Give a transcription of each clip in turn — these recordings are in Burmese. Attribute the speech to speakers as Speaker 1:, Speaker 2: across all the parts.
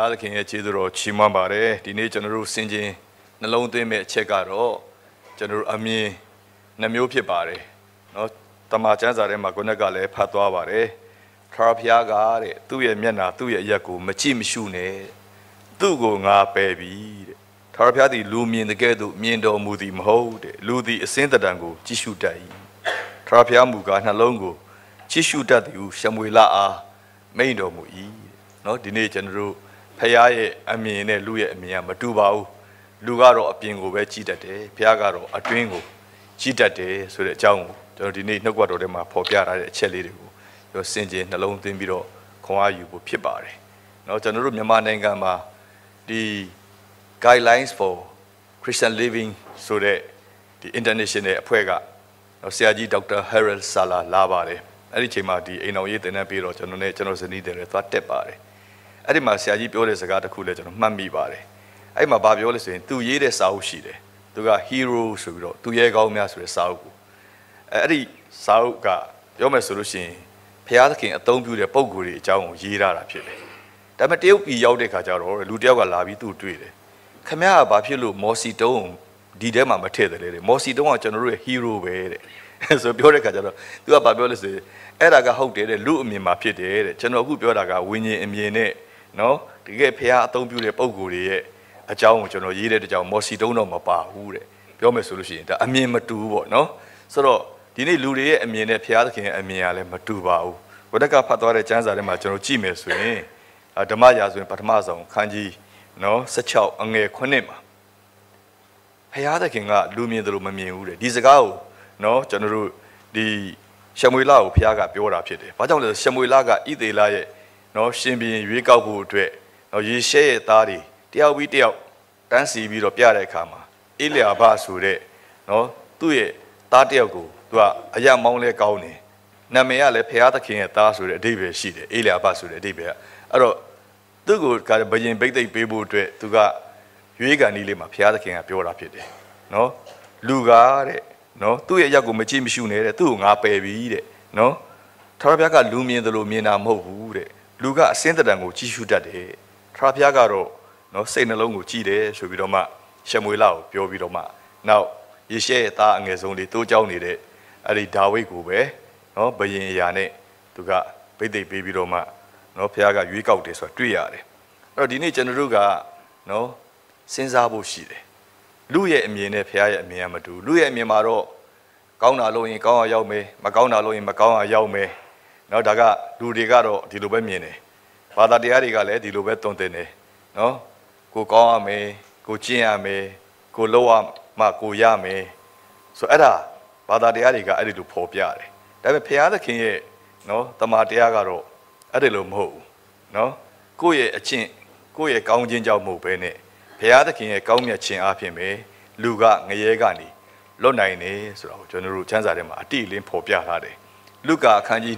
Speaker 1: သခင်ရဲ့ကျေးဇူးတော်ချီးမွမ်းပါတယ်ဒီနေ့ကျွန်တော်တို့စင်ချင်းနှလုံးသွင်းမဲ့အချက်ကတော့ကျွန်တော်တို့အမြင်နှမျိုးဖြစ်ပါတယ်เนาะတမန်ကျမ်းစာထဲမှာကိုယ်နဲ့ကလည်းဖတ်သွားပါတယ်ထာဝရဘုရားကတဲ့သူ့ရဲ့မျက်နှာသူ့ရဲ့အရက်ကိုမကြည့်မရှုနဲ့သူ့ကိုငါပယ်ပြီတဲ့ထာဝရဘုရားသည်လူမြင်တဲ့ကဲ့သို့မြင်တော်မူသည်မဟုတ်တဲ့လူသည်အစင်းတံကိုကြည့်ရှုတတ်၏ထာဝရဘုရားမူကားနှလုံးကိုကြည့်ရှုတတ်သည်ဟုရှမွေလအားမိန့်တော်မူ၏เนาะဒီနေ့ကျွန်တော်တို့ဖခင်ရဲ့အမြင်နဲ့လူရဲ့အမြင်ကမတူပါဘူးလူကတော့အပြင်ကိုပဲကြည့်တတ်တယ်ဖခင်ကတော့အတွင်းကိုကြည့်တတ်တယ်ဆိုတဲ့အကြောင်းကိုကျွန်တော်ဒီနေ့နှုတ်ကပတ်တော်ထဲမှာဖော်ပြထားတဲ့အချက်လေးတွေကိုကျွန်တော်စင်ကြင်နှလုံးသွင်းပြီးတော့ခွန်အားယူဖို့ဖြစ်ပါတယ်เนาะကျွန်တော်တို့မြန်မာနိုင်ငံမှာဒီ guidelines for Christian living ဆိုတဲ့ဒီ international အဖွဲ့ကဆရာကြီးဒေါက်တာ Harold Sala လာပါတယ်အဲ့ဒီချိန်မှာဒီအိမ်တော်ရေးတင်တဲ့ပြီးတော့ကျွန်တော်ဇနီးတယ်လည်းသွားတက်ပါတယ်အဲ့ဒီမှာဆရာကြီးပြောတဲ့စကားတစ်ခုလည်းကျွန်တော်မှတ်မိပါတယ်အဲ့မှာဘာပြောလဲဆိုရင်သူရေးတဲ့စာအုပ်ရှိတယ်သူက hero ဆိုပြီးတော့သူရဲကောင်းများဆိုတဲ့စာအုပ်ကိုအဲ့ဒီစာအုပ်ကပြောမယ်ဆိုလို့ရှိရင်ဘုရားသခင်အသုံးပြုတဲ့ပုံကိုယ်တွေအကြောင်းကိုရေးထားတာဖြစ်တယ်ဒါပေမဲ့တရုတ်ပြည်ရောက်တဲ့ခါကျတော့လူတယောက်ကလာပြီးသူ့တွေ့တယ်ခမရကဘာဖြစ်လို့မော်စီတုံးဒီထဲမှာမထည့်တယ်လေမော်စီတုံးကကျွန်တော်တို့ရဲ့ hero ပဲတဲ့ဆိုပြောတဲ့ခါကျတော့သူကဘာပြောလဲဆိုရင်အဲ့ဒါကဟုတ်တယ်တဲ့လူအမြင်မှာဖြစ်တယ်တဲ့ကျွန်တော်အခုပြောတာကဝိညာဉ်အမြင်နဲ့နော်တကယ်ဖះအသုံးပြုတဲ့ပုံကိုယ်တွေရဲ့အကြောင်းကိုကျွန်တော်ရေးတဲ့တကြောင်မော်စီတုံးတော့မပါဘူးတဲ့ပြောမယ်ဆိုလို့ရှိရင်ဒါအမြင်မတူဘူးပေါ့နော်ဆိုတော့ဒီနေ့လူတွေရဲ့အမြင်နဲ့ဖះသခင်ရဲ့အမြင်ကလည်းမတူပါဘူးဘုဒ္ဓကဖတ်သွားတဲ့ကျမ်းစာထဲမှာကျွန်တော်ကြည့်မယ်ဆိုရင်ဓမ္မရာဆိုရင်ပထမဆုံးခန်းကြီးနော်16အငယ်9မှာဖះသခင်ကလူမြင်တယ်လို့မမြင်ဘူးတဲ့ဒီစကားကိုနော်ကျွန်တော်တို့ဒီရှမွေလကိုဖះကပြောတာဖြစ်တယ်ဘာကြောင့်လဲဆိုရှမွေလကဣသေလရဲ့နော်ရှင်ဘီရင်ရွေးကောက်ဖို့အတွက်နော်ယေရှဲရဲ့သားတွေတယောက်ပြီးတယောက်တန်းစီပြီးတော့ပြတဲ့အခါမှာအေလျာဘဆိုတဲ့နော်သူ့ရဲ့သားတယောက်ကိုသူကအယမောင်းလဲကောင်းတယ်နာမည်ကလည်းဖះသခင်ရဲ့သားဆိုတဲ့အဓိပ္ပာယ်ရှိတယ်အေလျာဘဆိုတဲ့အဓိပ္ပာယ်ကအဲ့တော့သူ့ကိုကဘယင်ဘိတ်သိက်ပေးဖို့အတွက်သူကရွေးကန်ဒီလေးမှာဖះသခင်ကပြောတာဖြစ်တယ်နော်လူကားတဲ့နော်သူ့ရဲ့အရက်ကိုမကြည့်မရှုနဲ့တဲ့သူ့ကိုငါပယ်ပြီတဲ့နော်ထာဝရဘုရားကလူမြင်တယ်လို့မြင်တာမဟုတ်ဘူးတဲ့လူကအစင်းတံကိုကြည့်ရှုတတ်တယ်ထာဝရဘုရားကတော့နော်စိတ်နှလုံးကိုကြည့်တယ်ဆိုပြီးတော့မှရှမွေလကိုပြောပြီးတော့မှနောက်ယေရှဲရဲ့သားအငယ်ဆုံးလေးတိုးကြောင်းနေတဲ့အဲ့ဒီဒါဝိဒ်ကိုပဲနော်ဘယင်အရာနဲ့သူကဗိတ်သိက်ပေးပြီးတော့မှနော်ဘုရားကရွေးကောက်တယ်ဆိုတာတွေ့ရတယ်အဲ့တော့ဒီနေ့ကျွန်တော်တို့ကနော်စဉ်းစားဖို့ရှိတယ်လူရဲ့အမြင်နဲ့ဘုရားရဲ့အမြင်ကမတူလူရဲ့အမြင်မှာတော့ကောင်းတာလို့ရင်ကောင်းအောင်ရောက်မယ်မကောင်းတာလို့ရင်မကောင်းအောင်ရောက်မယ်နော်ဒါကလူတွေကတော့ဒီလိုပဲမြင်တယ်ဘာသာတရားတွေကလည်းဒီလိုပဲတုံ့တင်တယ်နော်ကိုကောင်းရမယ်ကိုကျင့်ရမယ်ကိုလုပ်ရမှကိုရမယ်ဆိုအဲ့ဒါဘာသာတရားတွေကအဲ့ဒီလိုဖော်ပြတယ်ဒါပေမဲ့ဘုရားသခင်ရဲ့နော်တမန်တရားကတော့အဲ့ဒီလိုမဟုတ်ဘူးနော်ကိုယ့်ရဲ့အကျင့်ကိုယ့်ရဲ့ကောင်းခြင်းကြောင့်မဟုတ်ဘဲနဲ့ဘုရားသခင်ရဲ့ကောင်းမြတ်ခြင်းအပြင်ပဲလူကငရဲကနေလွတ်နိုင်တယ်ဆိုတာကိုကျွန်တော်တို့ချမ်းစာထဲမှာအတိအလင်းဖော်ပြထားတယ်လုကာအခန်းကြီး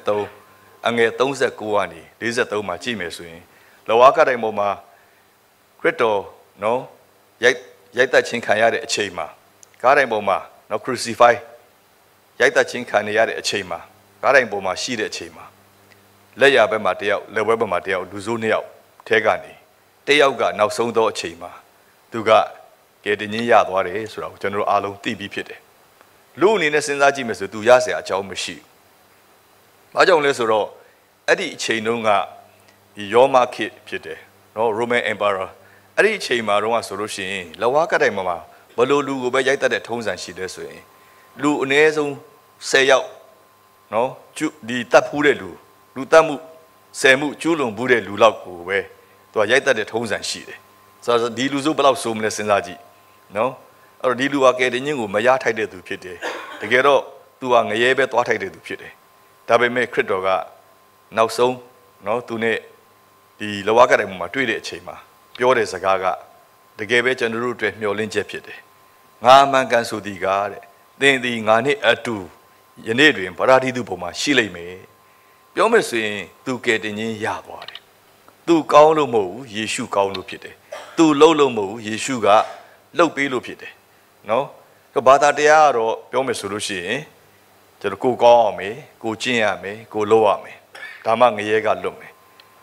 Speaker 1: 23အငယ်39ကနေ43မှာကြည့်မယ်ဆိုရင်လဝါကတိုင်ပေါ်မှာခရစ်တော်နော်ရိုက်တက်ခြင်းခံရတဲ့အချိန်မှာကားတိုင်ပေါ်မှာနော် crucify ရိုက်တက်ခြင်းခံရတဲ့အချိန်မှာကားတိုင်ပေါ်မှာရှိတဲ့အချိန်မှာလက်ရဘက်မှာတယောက်လက်ဝဲဘက်မှာတယောက်လူစိုး2ယောက်ထဲကနေတယောက်ကနောက်ဆုံးသောအချိန်မှာသူကကဲတင်ကြီးရသွားတယ်ဆိုတာကိုကျွန်တော်တို့အားလုံးသိပြီးဖြစ်တယ်လူအနေနဲ့စဉ်းစားကြည့်မယ်ဆိုသူရเสียအကြောင်းမရှိဘူးဘာကြောင့်လဲဆိုတော့အဲ့ဒီအချိန်တုန်းကဒီရောမခေတ်ဖြစ်တယ်နော် Roman Emperor အဲ့ဒီအချိန်မှာတော့ဆိုလို့ရှိရင်လဝါကတိုင်မှာဘလို့လူကိုပဲရိုက်တတ်တဲ့ထုံးစံရှိတယ်ဆိုရင်လူအနည်းဆုံး10ယောက်နော်ဒီတတ်ဖူးတဲ့လူတတ်မှု10မှုကျူးလွန်ဘူးတဲ့လူလောက်ကိုပဲသူကရိုက်တတ်တဲ့ထုံးစံရှိတယ်ဆိုတော့ဒီလူစုဘယ်လောက်ဆိုးမလဲစဉ်းစားကြည့်နော်အဲ့တော့ဒီလူကကဲတင်ချင်းကိုမရထိုက်တဲ့သူဖြစ်တယ်တကယ်တော့သူကငရဲပဲသွားထိုက်တဲ့သူဖြစ်တယ်ဒါပေမဲ့ခရစ်တော်ကနောက်ဆုံးနော်သူနဲ့ဒီလဝါကတိုင်မှာတွေ့တဲ့အချိန်မှာပြောတဲ့စကားကတကယ်ပဲကျွန်တော်တို့အတွက်မျှော်လင့်ချက်ဖြစ်တယ်ငါမှန်ကန်ဆိုသည်ကားတဲ့သင်သည်ငါနဲ့အတူယနေ့တွင်ဗရာဒီသူပုံမှာရှိလိမ့်မယ်ပြောမယ်ဆိုရင်သူကဲတင်ချင်းရသွားတယ်သူကောင်းလို့မဟုတ်ဘူးယေရှုကောင်းလို့ဖြစ်တယ်သူလှုပ်လို့မဟုတ်ဘူးယေရှုကလှုပ်ပေးလို့ဖြစ်တယ်နော်ဘာသာတရားကတော့ပြောမယ်ဆိုလို့ရှိရင်ကျွန်တော်ကိုကောင်းအောင်မယ်ကိုကျင့်ရမယ်ကိုလုပ်ရမယ်ဒါမှငရဲကလွတ်မယ်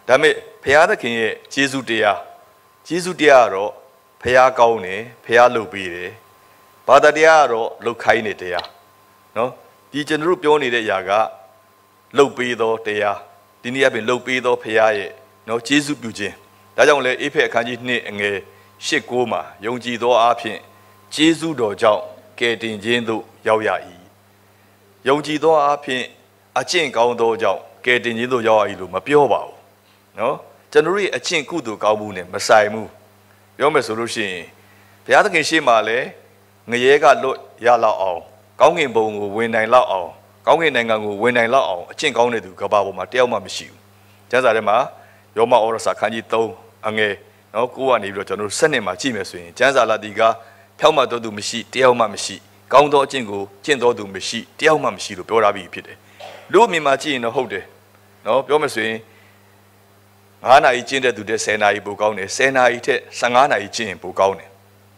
Speaker 1: ဒါပေမဲ့ဖရာသခင်ရဲ့ဂျေဇုတရားကတော့ဖရာကောင်းတယ်ဖရာလုပ်ပေးတယ်ဘာသာတရားကတော့လုပ်ခိုင်းနေတရားနော်ဒီကျွန်တော်တို့ပြောနေတဲ့အရာကလုပ်ပေးသောတရားဒီနေ့အပြင်လုပ်ပေးသောဖရာရဲ့နော်ဂျေဇုပြုခြင်းဒါကြောင့်လဲအေဖက်အခန်းကြီး2အငယ်8-9မှာယုံကြည်သောအဖြစ်ဂျေဇုတော်ကြောင့်ကယ်တင်ခြင်းသို့ရောက်ရ၏ယုံကြည်သောအဖြစ်အကျင့်ကောင်းသောကြောင့်ကယ်တင်ခြင်းသို့ရောက်ရ၏လို့မပြောပါဘူးနော်ကျွန်တော်ရဲ့အကျင့်ကုသိုလ်ကောင်းမှုနဲ့မဆိုင်ဘူးပြောမယ်ဆိုလို့ရှိရင်ဘုရားသခင်ရှေ့မှာလဲငရဲကလွတ်ရလောက်အောင်ကောင်းကင်ဘုံကိုဝင်နိုင်လောက်အောင်ကောင်းကင်နိုင်ငံကိုဝင်နိုင်လောက်အောင်အကျင့်ကောင်းတဲ့သူကဘာပေါ်မှာတယောက်မှမရှိဘူးကျမ်းစာထဲမှာယောမဩရစာခန်းကြီး3အငယ်နော်9ကနေပြီးတော့ကျွန်တော်တို့7မှာကြည့်မယ်ဆိုရင်ကျမ်းစာလာတီကဖြောက်မှတ်တော်သူမရှိတယောက်မှမရှိကောင်းသောအကျင့်ကိုကျင့်တော်သူမရှိတယောက်မှမရှိလို့ပြောထားပြီးဖြစ်တယ်လူအမြင်မှာကြည့်ရင်တော့ဟုတ်တယ်နော်ပြောမယ်ဆိုရင်9နာရီကျင့်တဲ့သူတဲ့10နာရီပိုကောင်းတယ်10နာရီထက်15နာရီကျင့်ရင်ပိုကောင်းတယ်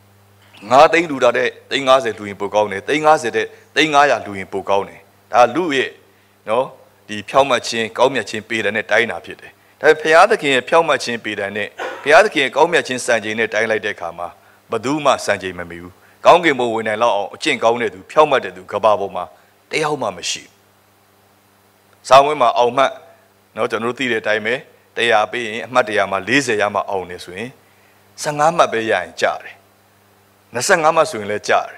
Speaker 1: 9သိန်းလူတာတဲ့350လူရင်ပိုကောင်းတယ်350တဲ့300လူရင်ပိုကောင်းတယ်ဒါလူရဲ့နော်ဒီဖြောက်မှတ်ခြင်းကောင်းမြတ်ခြင်းပေးတယ်နဲ့တိုင်းတာဖြစ်တယ်ဒါပေမဲ့ဘုရားသခင်ရဲ့ဖြောက်မှတ်ခြင်းပေးတယ်နဲ့ဘုရားသခင်ရဲ့ကောင်းမြတ်ခြင်းစံချိန်နဲ့တိုင်းလိုက်တဲ့အခါမှာဘယ်သူမှစံချိန်မမီဘူးကောင်းကင်ဘုံဝင်နိုင်လောက်အောင်အကျင့်ကောင်းတဲ့သူဖြောက်မှတ်တဲ့သူကဘာပေါ်မှာတယောက်မှမရှိဘူးစာဝင်းမှာအောင်မှတ်နော်ကျွန်တော်တို့သိတဲ့အတိုင်းပဲ100ပေးရင်အမှတ်100မှာ40ရမှအောင်နေဆိုရင်15မှတ်ပဲရရင်ကြတယ်25မှတ်ဆိုရင်လည်းကြတယ်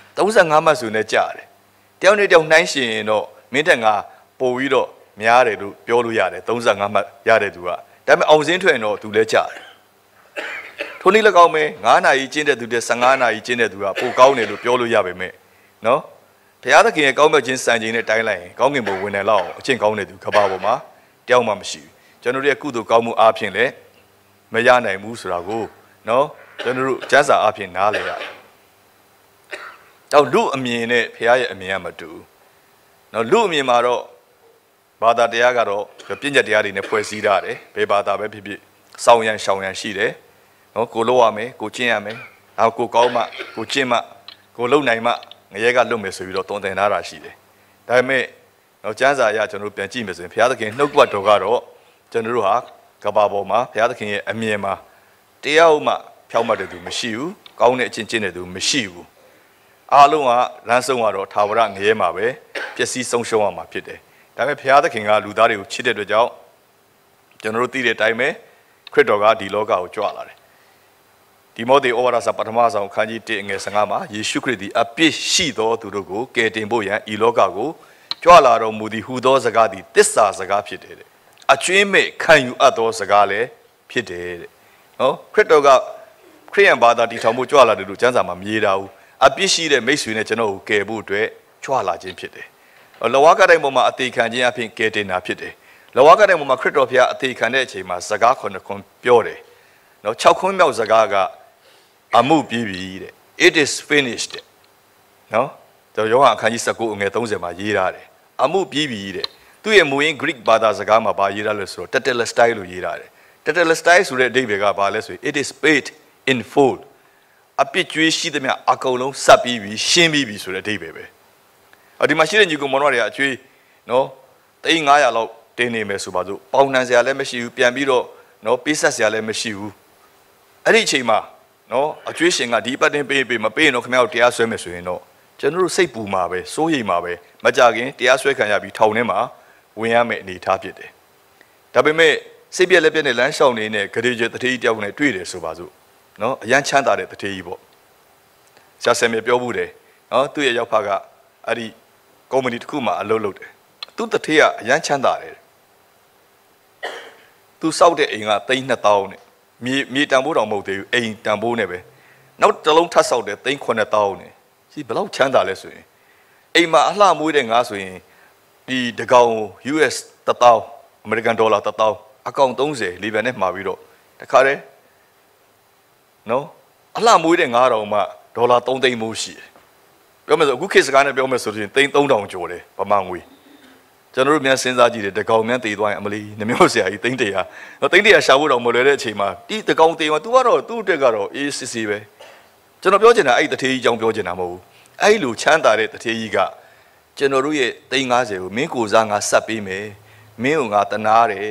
Speaker 1: 35မှတ်ဆိုရင်လည်းကြတယ်တယောက်နဲ့တယောက်နှိုင်းရှင်ရင်တော့မင်းတက်ငါပို့ပြီးတော့များတယ်လို့ပြောလို့ရတယ်35မှတ်ရတဲ့သူကဒါပေမဲ့အောင်စင်းထွက်ရင်တော့သူလည်းကြတယ်ထိုနည်း၎င်းပဲ9နာရီကျင့်တဲ့သူတဲ့15နာရီကျင့်တဲ့သူကပိုကောင်းတယ်လို့ပြောလို့ရပါမယ်နော်ဘုရားသခင်ရဲ့ကောင်းမြတ်ခြင်းစံချိန်နဲ့တိုင်းလိုက်ရင်ကောင်းကင်ဘုံဝင်တယ်လောက်အောင်အကျင့်ကောင်းတဲ့သူကဘာပေါ်မှာတယောက်မှမရှိဘူးကျွန်တော်တို့ရဲ့ကုသိုလ်ကောင်းမှုအားဖြင့်လည်းမရနိုင်ဘူးဆိုတာကိုနော်ကျွန်တော်တို့ကျမ်းစာအားဖြင့်နားလည်ရတယ်။တော့လူအမြင်နဲ့ဘုရားရဲ့အမြင်ကမတူဘူး။နော်လူအမြင်မှာတော့ဘာသာတရားကတော့ပြည့်ညတ်တရားတွေနဲ့ဖွဲ့စည်းထားတယ်။ဘယ်ဘာသာပဲဖြစ်ဖြစ်စောင်းရန်ရှောင်းရန်ရှိတယ်။နော်ကိုလုပ်ရမယ်ကိုကျင့်ရမယ်။နောက်ကိုကောင်းမှကိုကျင့်မှကိုလုံနိုင်မှငရဲကလွတ်မယ်ဆိုပြီးတော့တုံ့တင်ထားတာရှိတယ်။ဒါပေမဲ့နော်ကျမ်းစာအရကျွန်တော်တို့ပြန်ကြည့်မယ်ဆိုရင်ဘုရားသခင်နှုတ်ကပတ်တော်ကတော့ကျွန်တော်တို့ဟာကဘာပေါ်မှာဘုရားသခင်ရဲ့အမြင်မှာတရားဥမှဖြောက်မှတ်တဲ့သူမရှိဘူးကောင်းတဲ့အချင်းချင်းတဲ့သူမရှိဘူးအားလုံးကလမ်းဆုံးကတော့ထာဝရငရဲမှာပဲပျက်စီးဆုံးရှုံးရမှာဖြစ်တယ်ဒါပေမဲ့ဘုရားသခင်ကလူသားတွေကိုချစ်တဲ့အတွက်ကြောင့်ကျွန်တော်တို့သိတဲ့အတိုင်းပဲခရစ်တော်ကဒီလောကကိုကြွလာတယ်ဒီမောသေဩဝါဒစာပထမဆုံးခန်းကြီး1ငယ်15မှာယေရှုခရစ်သည်အပြစ်ရှိသောသူတို့ကိုကယ်တင်ဖို့ရန်ဤလောကကိုကြွလာတော်မူသည်ဟူသောစကားသည်တစ္ဆာစကားဖြစ်တယ်အကျွင်းမဲ့ခံယူအပ်သောစကားလည်းဖြစ်တယ်တဲ့နော်ခရစ်တော်ကခရိယန်ဘာသာတည်ထောင်ဖို့ကြွလာတယ်လို့ကျမ်းစာမှာမြည်တာဘူးအပြစ်ရှိတဲ့မိတ်ဆွေနဲ့ကျွန်တော်ကိုကယ်ဖို့အတွက်ကြွလာခြင်းဖြစ်တယ်လောကတိုင်းပေါ်မှာအသေးခံခြင်းအဖြစ်ကယ်တင်တာဖြစ်တယ်လောကတိုင်းပေါ်မှာခရစ်တော်ဘုရားအသေးခံတဲ့အချိန်မှာစကား9ခွန်းပြောတယ်နော်6ခွန်းမြောက်စကားကအမှုပြီးပြီတဲ့ it is finished နော်ကျွန်တော်ယောဟန်အခန်းကြီး19အငယ်30မှာရေးထားတယ်အမှုပြီးပြီတဲ့သူ့ရဲ့မူရင်း Greek ဘာသာစကားမှာဘာရေးထားလဲဆိုတော့ tetelestai လို့ရေးထားတယ် tetelestai ဆိုတဲ့အဓိပ္ပာယ်ကဘာလဲဆိုရင် it is paid in full အပြစ်ကြွေးရှိသမျှအကုန်လုံးစပ်ပြီးပြီရှင်းပြီးပြီဆိုတဲ့အဓိပ္ပာယ်ပဲဒီမှာရှိတဲ့ညီကောင်မောင်တို့တွေကအကျွေးနော်300လောက်တင်းနေမယ်ဆိုပါစို့ပေါင်နှံစရာလည်းမရှိဘူးပြန်ပြီးတော့နော်ပေးဆက်စရာလည်းမရှိဘူးအဲ့ဒီအချိန်မှာနော်အကျွေးရှင်ကဒီပတ်တင်ပေးမပေးရင်တော့ခင်ဗျားတို့တရားစွဲမယ်ဆိုရင်တော့ကျွန်တော်တို့စိတ်ပူမှာပဲစိုးရိမ်မှာပဲမကြခင်တရားစွဲခံရပြီးထောင်ထဲမှာဝင်ရမယ့်အနေအထားဖြစ်တယ်ဒါပေမဲ့စိတ်ပြက်လက်ပြက်နဲ့လမ်းလျှောက်နေတဲ့ဂရေကျတထေးကြီးတယောက်နဲ့တွေ့တယ်ဆိုပါစို့နော်အရန်ချမ်းသာတဲ့တထေးကြီးပေါ့ဆရာဆယ်မြေပြောဘူးတယ်နော်သူ့ရဲ့ရောက်ဖကအဲ့ဒီကုမ္ပဏီတစ်ခုမှာအလုပ်လုပ်တယ်သူ့တထေးကအရန်ချမ်းသာတယ်သူစောက်တဲ့အိမ်က3,200နဲ့မြေတန်ဖိုးတောင်မဟုတ်သေးဘူးအိမ်တန်ဖိုးနဲ့ပဲနောက်တစ်လုံးထပ်စောက်တယ်3,900နဲ့ဒီဘယ်လောက်ချမ်းသာလဲဆိုရင်အိမ်မှာအလှမွေးတဲ့ငါဆိုရင်ဒီတကောင် US 1000 American dollar 1000အကောင့်30လေးပြန်နဲ့မှာပြီးတော့တခါတည်းနော်အလှမွေးတဲ့9000မှဒေါ်လာ3သိန်းမိုးရှိတယ်ပြောမယ်ဆိုအခုခေတ်စကားနဲ့ပြောမယ်ဆိုရင်3,000ကျော်တယ်ဗမာငွေကျွန်တော်တို့များစဉ်းစားကြည့်တယ်တကောင်များတည်သွားရင်အမလီနှမျိုးဆရာကြီး300နော်300ရှာဖို့တော့မလွယ်တဲ့အချိန်မှာဒီတကောင်တည်မှာ तू ကတော့သူ့အတွက်ကတော့အေးစစ်စစ်ပဲကျွန်တော်ပြောချင်တာအဲ့တထေးကြီးအကြောင်းပြောချင်တာမဟုတ်ဘူးအဲ့လိုချမ်းသာတဲ့တထေးကြီးကကျွန်တော်တို့ရဲ့350ကိုမင်းကိုစားငါဆက်ပေးမယ်မင်းကိုငါတနာတယ်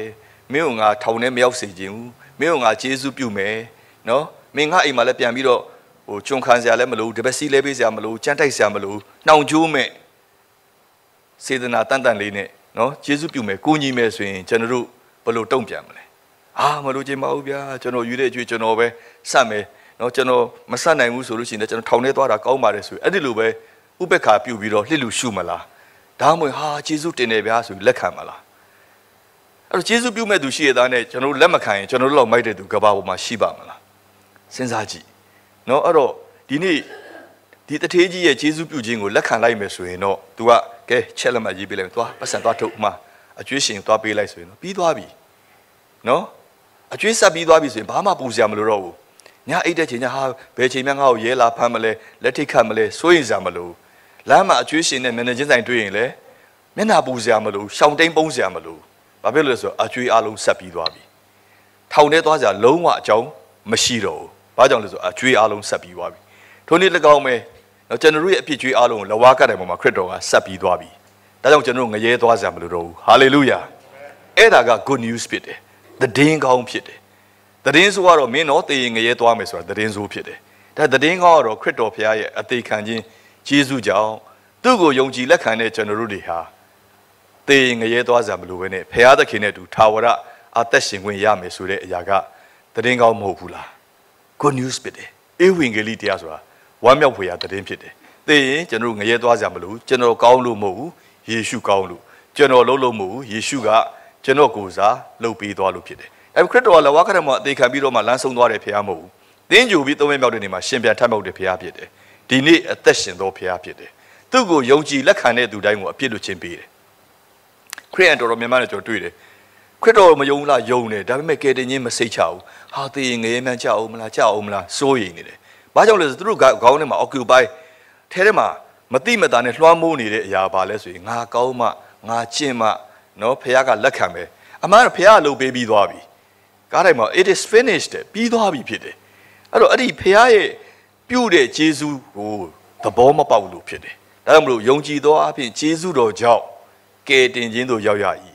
Speaker 1: မင်းကငါထောင်ထဲမရောက်စေခြင်းဘူးမင်းကငါကျေးဇူးပြုမယ်နော်မင်းငါအိမ်မှာလည်းပြန်ပြီးတော့ဟိုကျွန်းခံစရာလည်းမလိုတပတ်စီလဲပေးစရာမလိုကြမ်းတိုက်စရာမလိုနှောင်ကျိုးမဲ့စေတနာတန်တန်လေးနဲ့နော်ကျေးဇူးပြုမယ်ကိုညီမယ်ဆိုရင်ကျွန်တော်တို့ဘယ်လိုတုံ့ပြန်မလဲမလိုချင်ပါဘူးဗျာကျွန်တော်ယူတဲ့အကျွေးကျွန်တော်ပဲစမယ်နော်ကျွန်တော်မစနိုင်ဘူးဆိုလို့ရှိရင်ကျွန်တော်ထောင်ထဲသွားတာကောင်းပါတယ်ဆိုရင်အဲ့ဒီလိုပဲဥပက္ခပြုပြီးတော့လှစ်လူရှုမလားဒါမှမဟုတ်ကျေးဇူးတင်တယ်ဗျာဆိုပြီးလက်ခံမလားအဲ့တော့ကျေးဇူးပြုမဲ့သူရှိရတဲ့နဲ့ကျွန်တော်တို့လက်မခံရင်ကျွန်တော်တို့လောက်မိုက်တဲ့သူကဘာပေါ်မှာရှိပါမလားစဉ်းစားကြည့်နော်အဲ့တော့ဒီနေ့ဒီတထေးကြီးရဲ့ကျေးဇူးပြုခြင်းကိုလက်ခံလိုက်မယ်ဆိုရင်တော့ तू ကကဲချက်လက်မှတ်ရေးပေးလိုက်မယ် तू ပတ်စံသွားထုတ်မှအကျွေးရှင်သွားပေးလိုက်ဆိုရင်တော့ပြီးသွားပြီနော်အကျွေးဆက်ပြီးသွားပြီဆိုရင်ဘာမှပူစရာမလိုတော့ဘူးညအိတ်တဲ့ချိန်ညဟာဘယ်ချိန်မှငါ့ကိုရဲလာဖမ်းမလဲလက်ထိတ်ခတ်မလဲစိုးရိမ်စရာမလိုလမ်းမှာအကျွေးရှင်နဲ့မျက်နှာချင်းဆိုင်တွေ့ရင်လည်းမျက်နှာပူစရာမလိုရှောင်းတိန်ပုံးစရာမလိုဘာဖြစ်လို့လဲဆိုတော့အကျွေးအလုံးဆက်ပြီးသွားပြီထောင်ထဲသွားစရာလုံးဝအကြောင်းမရှိတော့ဘူးဘာကြောင့်လဲဆိုအကျွေးအလုံးဆက်ပြီးသွားပြီထို့နည်း၎င်းပဲနော်ကျွန်တော်တို့ရဲ့အဖြစ်ကျွေးအလုံးကိုလဝါကတဲ့ပုံမှာခရစ်တော်ကဆက်ပြီးသွားပြီဒါကြောင့်ကျွန်တော်တို့ငရဲသွားစရာမလိုတော့ဘူးဟာလေလုယာအဲ့ဒါက good news ဖြစ်တယ်သတင်းကောင်းဖြစ်တယ်သတင်းဆိုကတော့မင်းတော့တည်ရင်ငရဲသွားမယ်ဆိုတာသတင်းဆိုဖြစ်တယ်ဒါသတင်းကောင်းကတော့ခရစ်တော်ဘုရားရဲ့အသေးခံခြင်းကျေးဇူးကြောင့်သူ့ကိုယုံကြည်လက်ခံတဲ့ကျွန်တော်တို့တွေဟာတည်ရင်ငရဲသွားစရာမလိုဘဲနဲ့ဘုရားသခင်နဲ့အတူထာဝရအသက်ရှင်ခွင့်ရမယ်ဆိုတဲ့အရာကသတင်းကောင်းမဟုတ်ဘူးလား good news ဖြစ်တယ်ဧဝံဂေလိတရားဆိုတာဝမ်းမြောက်ဖွယ်ရာသတင်းဖြစ်တယ်တည်ရင်ကျွန်တော်တို့ငရဲသွားစရာမလိုကျွန်တော်ကောင်းလို့မဟုတ်ဘူးယေရှုကောင်းလို့ကျွန်တော်လုံးလို့မဟုတ်ဘူးယေရှုကကျွန်တော်ကိုယ်စားလှုပ်ပေးသွားလို့ဖြစ်တယ်အဲ့ခရစ်တော်ကလည်းဝါခရမောအသေးခံပြီးတော့မှလမ်းဆုံးသွားတယ်ဖခင်မဟုတ်ဘူးတင်းကြိုပြီးသုံးရက်မြောက်တဲ့နေ့မှာရှင်ပြန်ထပ်မြောက်တဲ့ဖခင်ဖြစ်တယ်ဒီနေ့အသက်ရှင်သောဖခင်ဖြစ်တယ်သူ့ကိုယုံကြည်လက်ခံတဲ့သူတိုင်းကိုအပြစ်လွတ်ခြင်းပေးတယ်ခရစ်ယာန်တော်တော်များများနဲ့ကျွန်တော်တွေ့တယ်ခရစ်တော်မယုံလားယုံတယ်ဒါပေမဲ့ကယ်တင်ခြင်းမစိတ်ချဘူးဟာတည်ရင်ငရဲမှန်းကြအောင်မလားကြအောင်မလားစိုးရိမ်နေတယ်ဘာကြောင့်လဲဆိုသူတို့ခေါင်းထဲမှာ occupy ထဲထဲမှာမတိမတာနဲ့လွှမ်းမိုးနေတဲ့အရာပါလဲဆိုရင်ငါကောင်းမှငါကျင့်မှနော်ဖခင်ကလက်ခံမယ်အမှန်တော့ဖခင်ကလုပ်ပေးပြီးသွားပြီကားတိုင်းမှာ it is finished ပြီးသွားပြီဖြစ်တယ်အဲ့တော့အဲ့ဒီဖခင်ရဲ့ပြုတဲ့ဂျေဇုကိုသဘောမပေါက်လို့ဖြစ်တယ်ဒါကြောင့်မလို့ယုံကြည်သောအဖြစ်ဂျေဇုတော်ကြောင့်ကယ်တင်ခြင်းတို့ရောက်ရ၏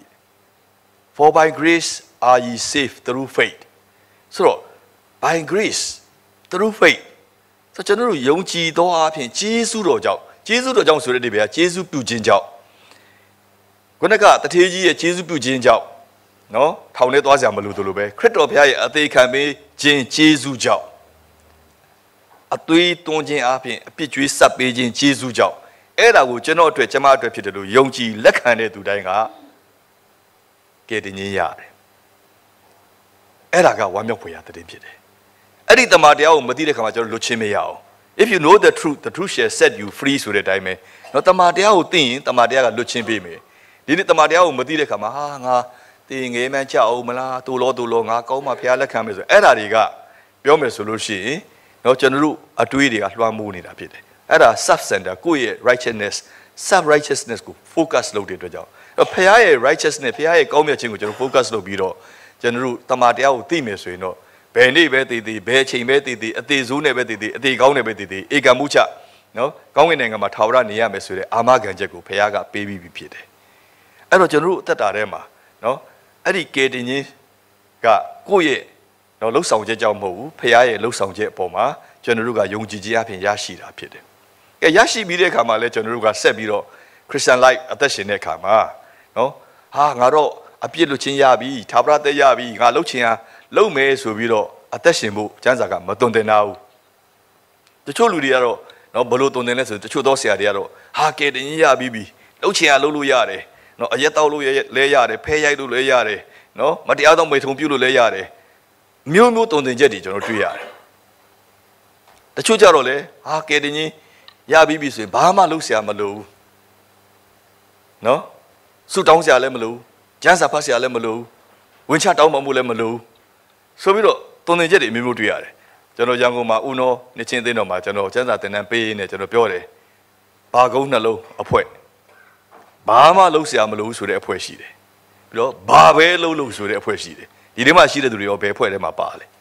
Speaker 1: for by grace are ye saved through faith ဆိုတော့ by grace through faith ဆိုကျွန်တော်တို့ယုံကြည်သောအဖြစ်ဂျေဇုတော်ကြောင့်ဆိုတဲ့ဒီပဲဂျေဇုပြုခြင်းကြောင့်ခုနကတထေးကြီးရဲ့ဂျေဇုပြုခြင်းကြောင့်နော်ထောင်ထဲသွားစရာမလိုသလိုပဲခရစ်တော်ဘုရားရဲ့အသေးခံပေးခြင်းဂျေဇုကြောင့်အသွေးသွန်းခြင်းအပြင်အပြစ်ကြွေးဆက်ပေးခြင်းဂျေဇုကြောင့်အဲ့ဒါကိုကျွန်တော်အတွက်ကျမအတွက်ဖြစ်တယ်လို့ယုံကြည်လက်ခံတဲ့သူတိုင်းကကယ်တင်ခြင်းရတယ်အဲ့ဒါကဝမ်းမြောက်ဖွယ်ရာတည်ဖြစ်တယ်အဲ့ဒီတမန်တရားကိုမသိတဲ့ခါမှာကျွန်တော်လွတ်ချင်းမရအောင် if you know the truth shall set you free ဆိုတဲ့အတိုင်းပဲနော်တမန်တရားကိုသိရင်တမန်တရားကလွတ်ချင်းပေးမယ်ဒီနေ့တမန်တရားကိုမသိတဲ့ခါမှာဟာငါတင်ငယ်မှန်းချအောင်မလားတူလောငါကောင်းမှဖျားလက်ခံမယ်ဆိုအဲ့ဒါတွေကပြောမယ်ဆိုလို့ရှိရင်တော့ကျွန်တော်တို့အတွေးတွေကလွှမ်းမိုးနေတာဖြစ်တယ်အဲ့ဒါ self center ကိုယ့်ရဲ့ righteousness self righteousness ကို focus လုပ်တဲ့အတွက်ကြောင့်ဖျားရဲ့ righteousness ဖျားရဲ့ကောင်းမြတ်ခြင်းကိုကျွန်တော် focus လုပ်ပြီးတော့ကျွန်တော်တို့တမန်တရားကိုသိမယ်ဆိုရင်တော့ဘယ်နေ့ပဲတည်ဘယ်ချိန်ပဲတည်အသေးဆိုးနဲ့ပဲတည်အသေးကောင်းနဲ့ပဲတည်ဧကမှုချနော်ကောင်းကင်နိုင်ငံမှာထာဝရနေရမယ်ဆိုတဲ့အာမခံချက်ကိုဖျားကပေးပြီးဖြစ်တယ်အဲ့တော့ကျွန်တော်တို့အသက်တာထဲမှာနော်အဲ့ဒီကယ်တင်ခြင်းကကိုယ့်ရဲ့တော့လှုပ်ဆောင်ချက်ကြောင့်မဟုတ်ဘူးဖခင်ရဲ့လှုပ်ဆောင်ချက်အပေါ်မှာကျွန်တော်တို့ကယုံကြည်ခြင်းအပြင်ရရှိတာဖြစ်တယ်။ကဲရရှိပြီးတဲ့အခါမှာလည်းကျွန်တော်တို့ကဆက်ပြီးတော့ Christian life အသက်ရှင်တဲ့အခါမှာနော်ငါတော့အပြစ်လွတ်ခြင်းရပြီထာဝရသက်ရပြီငါလှုပ်ခြင်းဟာလှုပ်မယ်ဆိုပြီးတော့အသက်ရှင်ဖို့ကျမ်းစာကမတွင်တင်တာဘူး။တချို့လူတွေကတော့နော်ဘလို့တွင်တင်လဲဆိုတချို့သောဆရာတွေကတော့ကယ်တင်ခြင်းရပြီးပြီလှုပ်ခြင်းဟာလှုပ်လို့ရတယ်နော်အရက်တောက်လို့လဲရတယ်ဖဲရိုက်လို့လဲရတယ်နော်မတရားသောမိထုံပြုလို့လဲရတယ်မျိုးတုံတင်ချက်တွေကျွန်တော်တွေ့ရတယ်တချို့ကြတော့လေကယ်တင်ကြီးရပြီးပြီဆိုရင်ဘာမှလုပ်ဆရာမလိုဘူးနော်ဆူတောင်းဆရာလည်းမလိုကျမ်းစာဖတ်ဆရာလည်းမလိုဝင်ချတောင်းပန်မှုလည်းမလိုဆိုပြီးတော့တုံတင်ချက်တွေမျိုးမျိုးတွေ့ရတယ်ကျွန်တော်ရန်ကုန်မှာဦးနောနှစ်ချင်းသိန်းတော်မှာကျွန်တော်ကျမ်းစာသင်တန်းပေးနေကျွန်တော်ပြောတယ်ဘာကုန်းနှလုံးအဖွဲ့ဘာမှလုပ်ဆရာမလိုဘူးဆိုတဲ့အဖွဲ့ရှိတယ်ပြီးတော့ဘာပဲလုပ်ဆိုတဲ့အဖွဲ့ရှိတယ်ဒီထဲမှာရှိတဲ့သူတွေရောဘယ်အဖွဲ့ထဲမှာပါလဲ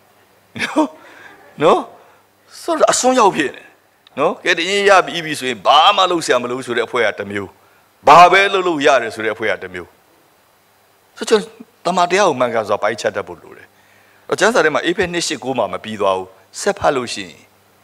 Speaker 1: နော်ဆိုတော့အစွန်းရောက်ဖြစ်နေနော်ကဲတရင်ရပြီးပြီဆိုရင်ဘာမှလုပ်ဆရာမလိုဆိုတဲ့အဖွဲ့ကတစ်မျိုးဘာပဲလုပ်ရတယ်ဆိုတဲ့အဖွဲ့ကတစ်မျိုးဆိုတော့တတမန်တရားကိုမှန်ကန်စွာပိုင်းခြားတတ်ဖို့လိုတယ်။ကျမ်းစာထဲမှာအေဖဲ2:9မှာမပြီးသွားဘူး။ဆက်ဖတ်လို့ရှိရင်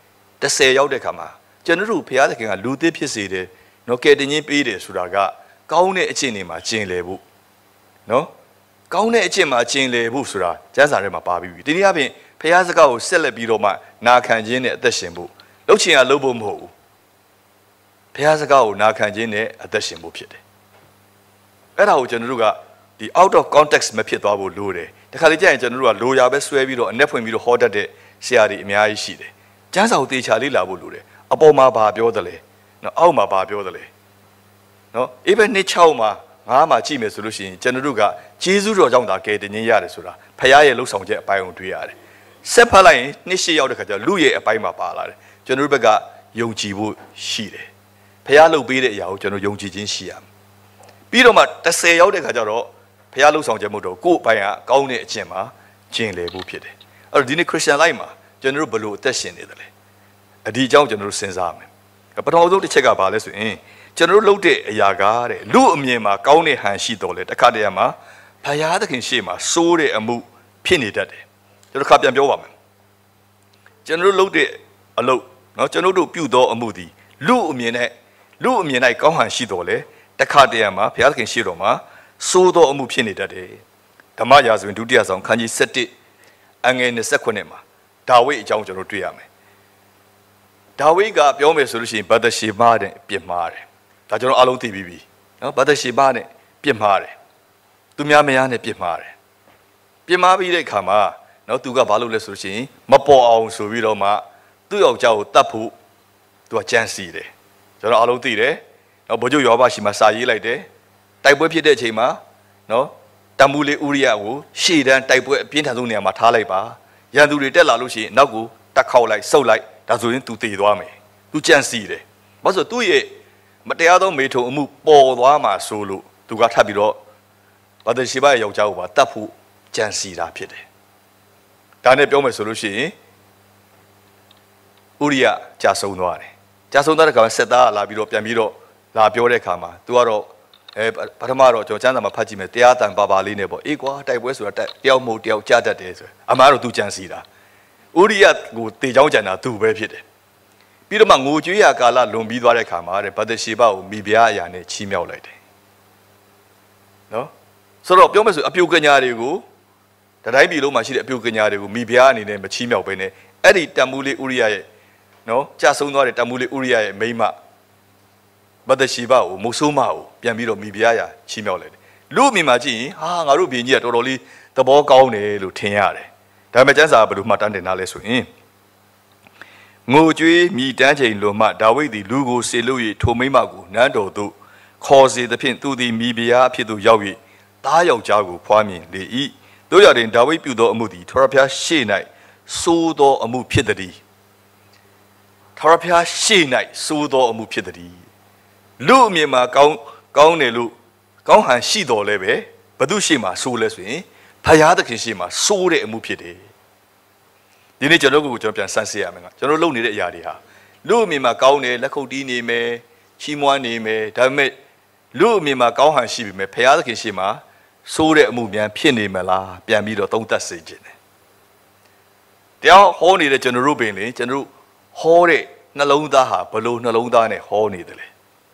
Speaker 1: 10ရောက်တဲ့ခါမှာကျွန်တော်တို့ဘုရားသခင်ကလူသစ်ဖြစ်စေတယ်။နော်ကယ်တင်ခြင်းပေးတယ်ဆိုတာကကောင်းတဲ့အကျင့်တွေမှာကျင်လည်ဖို့နော်ကောင်းတဲ့အကျင့်မှာကျင်လည်ဖို့ဆိုတာကျမ်းစာထဲမှာပါပြီးပြီ။ဒီနေ့အပြင်ဘုရားစကားကိုဆက်လက်ပြီးတော့မှနာခံခြင်းနဲ့အသက်ရှင်ဖို့လှုပ်ချင်ရလှုပ်ဖို့မဟုတ်ဘူး။ဘုရားစကားကိုနာခံခြင်းနဲ့အသက်ရှင်ဖို့ဖြစ်တယ်။အဲ့ဒါကိုကျွန်တော်တို့ကဒီ out of context မဖြစ်သွားဖို့လိုတယ်တခါလေကြာရင်ကျွန်တော်တို့ကလိုရာပဲဆွဲပြီးတော့အ내ဖွင့်ပြီးတော့ဟောတတ်တဲ့ဆရာတွေအများကြီးရှိတယ်ကျမ်းစာကိုသေချာလေးလာဖို့လိုတယ်အပေါ်မှာဘာပြောသလဲနော်အောက်မှာဘာပြောသလဲနော်အေးပဲ2:6မှာ9မှာကြည့်မယ်ဆိုလို့ရှိရင်ကျွန်တော်တို့ကဂျေဇုတော်ကြောင့်သာကယ်တင်ခြင်းရတယ်ဆိုတာဖခင်ရဲ့လှုပ်ဆောင်ချက်အပိုင်းကိုတွေ့ရတယ်ဆက်ဖတ်လိုက်ရင်2:8ရောက်တဲ့ခါကျလူရဲ့အပိုင်းမှာပါလာတယ်ကျွန်တော်တို့ဘက်ကယုံကြည်ဖို့ရှိတယ်ဖခင်လှုပ်ပေးတဲ့အရာကိုကျွန်တော်ယုံကြည်ခြင်းရှိရမယ်ပြီးတော့မှ10ရောက်တဲ့ခါကျတော့ဖျားလို့ဆောင်ချက်မဟုတ်တော့ကိုယ့်အပိုင်းကကောင်းတဲ့အကျင့်မှာကျင့်လေဖို့ဖြစ်တယ်အဲ့တော့ဒီနေ့ခရစ်ယာန်လိုက်မှာကျွန်တော်တို့ဘယ်လိုအသက်ရှင်နေသလဲအဒီအကြောင်းကျွန်တော်တို့စဉ်းစားမယ်ပထမဆုံးတစ်ချက်ကဘာလဲဆိုရင်ကျွန်တော်တို့လုပ်တဲ့အရာကတဲ့လူအမြင်မှာကောင်းတဲ့ဟန်ရှိတော်လေတစ်ခါတည်းမှာဖျားသခင်ရှေ့မှာစိုးတဲ့အမှုဖြစ်နေတတ်တယ်ကျွန်တော်ခါပြန်ပြောပါမယ်ကျွန်တော်တို့လုပ်တဲ့အလုပ်နော်ကျွန်တော်တို့ပြုသောအမှုဒီလူအမြင်၌ကောင်းဟန်ရှိတော်လေတစ်ခါတည်းမှာဖျားသခင်ရှေ့တော်မှာစိုးသောအမှုဖြစ်နေတတ်တယ်ဓမ္မရာဇဝင်ဒုတိယဆောင်ခန်းကြီး7အငယ်29မှာဒါဝိဒ်အကြောင်းကျွန်တော်တွေ့ရမယ်ဒါဝိဒ်ကပြောမယ်ဆိုလို့ရှိရင်ဗတ္တရှေဘနဲ့ပြစ်မှားတယ်ဒါကျွန်တော်အားလုံးသိပြီးပြီနော်ဗတ္တရှေဘနဲ့ပြစ်မှားတယ်သူများမယားနဲ့ပြစ်မှားတယ်ပြစ်မှားပြီးတဲ့အခါမှာနော်သူကဘာလုပ်လဲဆိုလို့ရှိရင်မပေါ်အောင်ဆိုပြီးတော့မှသူ့ယောက်ျားကိုတတ်ဖို့သူကကြံစီတယ်ကျွန်တော်အားလုံးသိတယ်နော်ဗိုလ်ချုပ်ယောဘရှိမှစာရေးလိုက်တယ်တိုက်ပွဲဖြစ်တဲ့အချိန်မှာနော်တမူလေးဥရိယကိုရှေ့တန်းတိုက်ပွဲအပြင်းထန်ဆုံးနေရာမှာထားလိုက်ပါရန်သူတွေတက်လာလို့ရှိရင်နောက်ကိုတက်ခေါက်လိုက်ဆုပ်လိုက်ဒါဆိုရင်သူတည်သွားမယ်သူကြံစီတယ်ဘာလို့ဆိုသူ့ရဲ့မတရားသောမေထုံအမှုပေါ်သွားမှာဆိုလို့သူကထပ်ပြီးတော့ဗတ္တရှေဘရဲ့ယောက်ျားကိုပါတတ်ဖို့ကြံစီတာဖြစ်တယ်ဒါနဲ့ပြောမယ်ဆိုလို့ရှိရင်ဥရိယကြာဆုံးသွားတယ်ကြာဆုံးသွားတဲ့ခါမှာဆက်သားလာပြီးတော့ပြန်ပြီးတော့လာပြောတဲ့ခါမှာသူကတော့ပထမတော့ကျွန်တော်ကျမ်းစာမှာဖတ်ကြည့်မယ်တရားတန်ပါလေးနဲ့ပေါ့အေးကွာတိုက်ပွဲဆိုတာတယောက်မဟုတ်တယောက်ကြတတ်တယ်ဆိုအမှားတော့သူကြံစီတာဥရိယကိုတေချောင်းကြံတာသူပဲဖြစ်တယ်ပြီးတော့မှငိုကြွေးရကာလလွန်ပြီးသွားတဲ့ခါမှာတဲ့ဗတ္တရှေဘကိုမိဖုရားအရာနဲ့ချီးမြှောက်လိုက်တယ်နော်ဆိုတော့ပြောမယ်ဆိုအပြုကညာတွေကိုတတိုင်းပြည်လုံးမှာရှိတဲ့အပြုကညာတွေကိုမိဖုရားအနေနဲ့မချီးမြှောက်ဘဲနဲ့အဲ့ဒီတန်မူလေးဥရိယရဲ့နော်ကြာဆုံးသွားတဲ့တန်မူလေးဥရိယရဲ့မိန်းမဗတ္တရှေဘကိုမုတ်ဆိုးမကိုပြန်ပြီးတော့မိဖုရားရာချီးမြှောက်လိုက်တယ်လူအမြင်မှာကြည့်ရင်ဟာငါတို့ဘီကြီးကတော်တော်လေးသဘောကောင်းတယ်လို့ထင်ရတယ်ဒါပေမဲ့ကျမ်းစာကဘယ်လိုမှတန်းတင်တာလဲဆိုရင်ငိုကြွေးမိတန်းချိန်လွန်မှဒါဝိဒ်သည်လူကိုစေလွတ်၍ထိုမိန်းမကိုနန်းတော်သို့ခေါ်စေသဖြင့်သူသည်မိဖုရားအဖြစ်သို့ရောက်၍သားယောက်ျားကိုဖွားမြင်လေ၏တို့ရတွင်ဒါဝိဒ်ပြုသောအမှုသည်ထာဝရဘုရားရှေ့၌စိုးသောအမှုဖြစ်သည်ထာဝရဘုရားရှေ့၌စိုးသောအမှုဖြစ်သည်လူအမြင်မှာကောင်းတယ်လို့ကောင်းဟန်ရှိတော်လဲပဲဘသူရှေ့မှာစိုးလဲဆိုရင်ဘုရားသခင်ရှေ့မှာစိုးတဲ့အမှုဖြစ်တယ်ဒီနေ့ကျွန်တော်ကိုကျွန်တော်ပြန်ဆန်းစစ်ရမယ်ကကျွန်တော်လုပ်နေတဲ့အရာတွေဟာလူအမြင်မှာကောင်းတယ်လက်ခုပ်တီးနေမယ်ချီးမွမ်းနေမယ်ဒါပေမဲ့လူအမြင်မှာကောင်းဟန်ရှိပြီမဲ့ဘုရားသခင်ရှေ့မှာစိုးတဲ့အမှုများဖြစ်နေမလားပြန်ပြီးတော့သုံးသပ်စေခြင်းတယ်တရားဟောနေတဲ့ကျွန်တော်တို့ပင်လေကျွန်တော်တို့ဟောတဲ့နှလုံးသားဟာဘလို့နှလုံးသားနဲ့ဟောနေတယ်လေ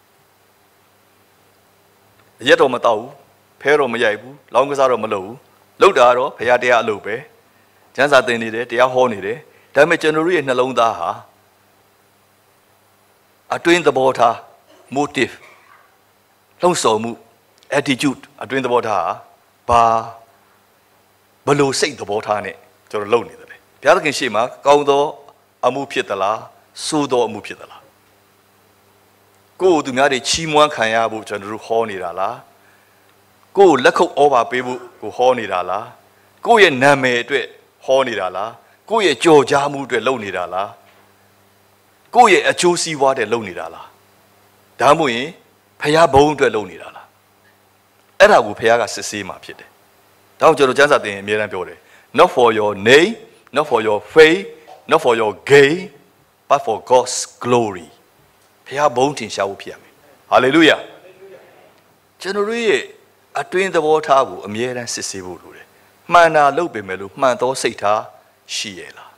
Speaker 1: ရက်တော့မတော့ဘူးဖဲတော့မရိုက်ဘူးလောင်းကစားတော့မလုပ်ဘူးလုပ်တာတော့ဘုရားတရားအလုပ်ပဲကျမ်းစာသင်နေတယ်တရားဟောနေတယ်ဒါပေမဲ့ကျွန်တော်တို့ရဲ့နှလုံးသားဟာအတွင်းသဘောထား motive လှုံ့ဆော်မှု attitude အတွင်းသဘောထားဟာဘလို့စိတ်သဘောထားနဲ့ကျွန်တော်လုပ်နေတယ်လေဘုရားသခင်ရှေ့မှာကောင်းသောအမှုဖြစ်သလားဆိုးသောအမှုဖြစ်သလားကိုယ်သူများတွေချီးမွမ်းခံရဖို့ကျွန်တော်တို့ဟောနေတာလားကိုယ်လက်ခုပ်ဩဘာပေးဖို့ကိုဟောနေတာလားကိုယ့်ရဲ့နာမည်အတွက်ဟောနေတာလားကိုယ့်ရဲ့ကြော်ကြားမှုအတွက်လုပ်နေတာလားကိုယ့်ရဲ့အကျိုးစီးပွားအတွက်လုပ်နေတာလားဒါမှမဟုတ်ရင်ဖျားဘုံအတွက်လုပ်နေတာလားအဲ့ဒါကိုဖျားကစစ်ဆေးမှာဖြစ်တယ်ဒါကြောင့်ကျွန်တော်ကျမ်းစာသင်အမြဲတမ်းပြောတယ် not for your name not for your faith not for your gain but for God's glory ဖျားဘုံတင်ရှားဖို့ဖြစ်ရမယ်ဟာလေလုယာကျွန်တော်တို့ရဲ့အတွင်းသဘောထားကိုအမြဲတမ်းစစ်ဆေးဖို့လိုတယ်မှန်တာလုပ်ပေမဲ့လို့မှန်သောစိတ်ထားရှိရဲ့လား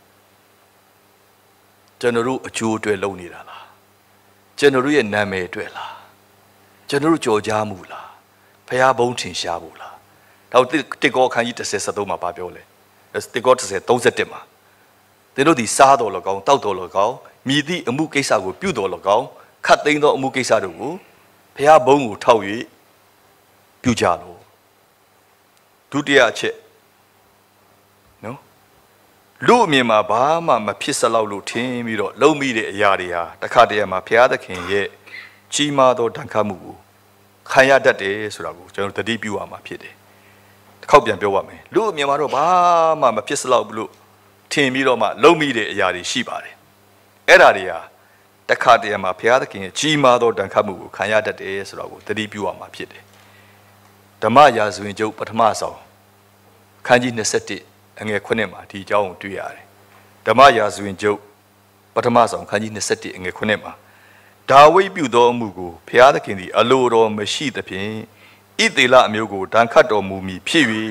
Speaker 1: ကျွန်တော်တို့အကျိုးအတွက်လုပ်နေတာလားကျွန်တော်တို့ရဲ့နာမည်အတွက်လားကျွန်တော်တို့ကြော်ကြားမှုလားဖျားဘုံထင်ရှားဖို့လားဒါတစ်ကောအခန်းကြီး30 မှာပြောလဲတစ်ကော30 မှာသင်တို့ဒီစားတော်လကောင်းတောက်တော်လကောင်းမြည်သည့်အမှုကိစ္စကိုပြုတော်လကောင်းခတ်သိမ်းသောအမှုကိစ္စတို့ကိုဖျားဘုံကိုထောက်၍ပြုကြလို့ဒုတိယအချက်နော်လူအမြင်မှာဘာမှမဖြစ်စလောက်လို့ထင်ပြီးတော့လုံမိတဲ့အရာတွေဟာတခါတည်းမှာဘုရားသခင်ရဲ့ကြီးမားသောတန်ခတ်မှုကိုခံရတတ်တယ်ဆိုတာကိုကျွန်တော်သတိပြုရမှာဖြစ်တယ်တစ်ခေါက်ပြန်ပြောပါမယ်လူအမြင်မှာတော့ဘာမှမဖြစ်စလောက်ဘူးလို့ထင်ပြီးတော့မှလုံမိတဲ့အရာတွေရှိပါတယ်အဲ့ဒါတွေဟာတခါတည်းမှာဘုရားသခင်ရဲ့ကြီးမားသောတန်ခတ်မှုကိုခံရတတ်တယ်ဆိုတာကိုသတိပြုရမှာဖြစ်တယ်ဓမ္မရာဇဝင်ကျုပ်ပထမဆောင်ခန်းကြီး21အငယ်9မှာဒီအကြောင်းကိုတွေ့ရတယ်ဓမ္မရာဇဝင်ကျုပ်ပထမဆောင်ခန်းကြီး21အငယ်9မှာဒါဝိဒ်ပြုသောအမှုကိုဘုရားသခင်သည်အလိုတော်မရှိသဖြင့်ဣသေလအမျိုးကိုဒဏ်ခတ်တော်မူမည်ဖြစ်၍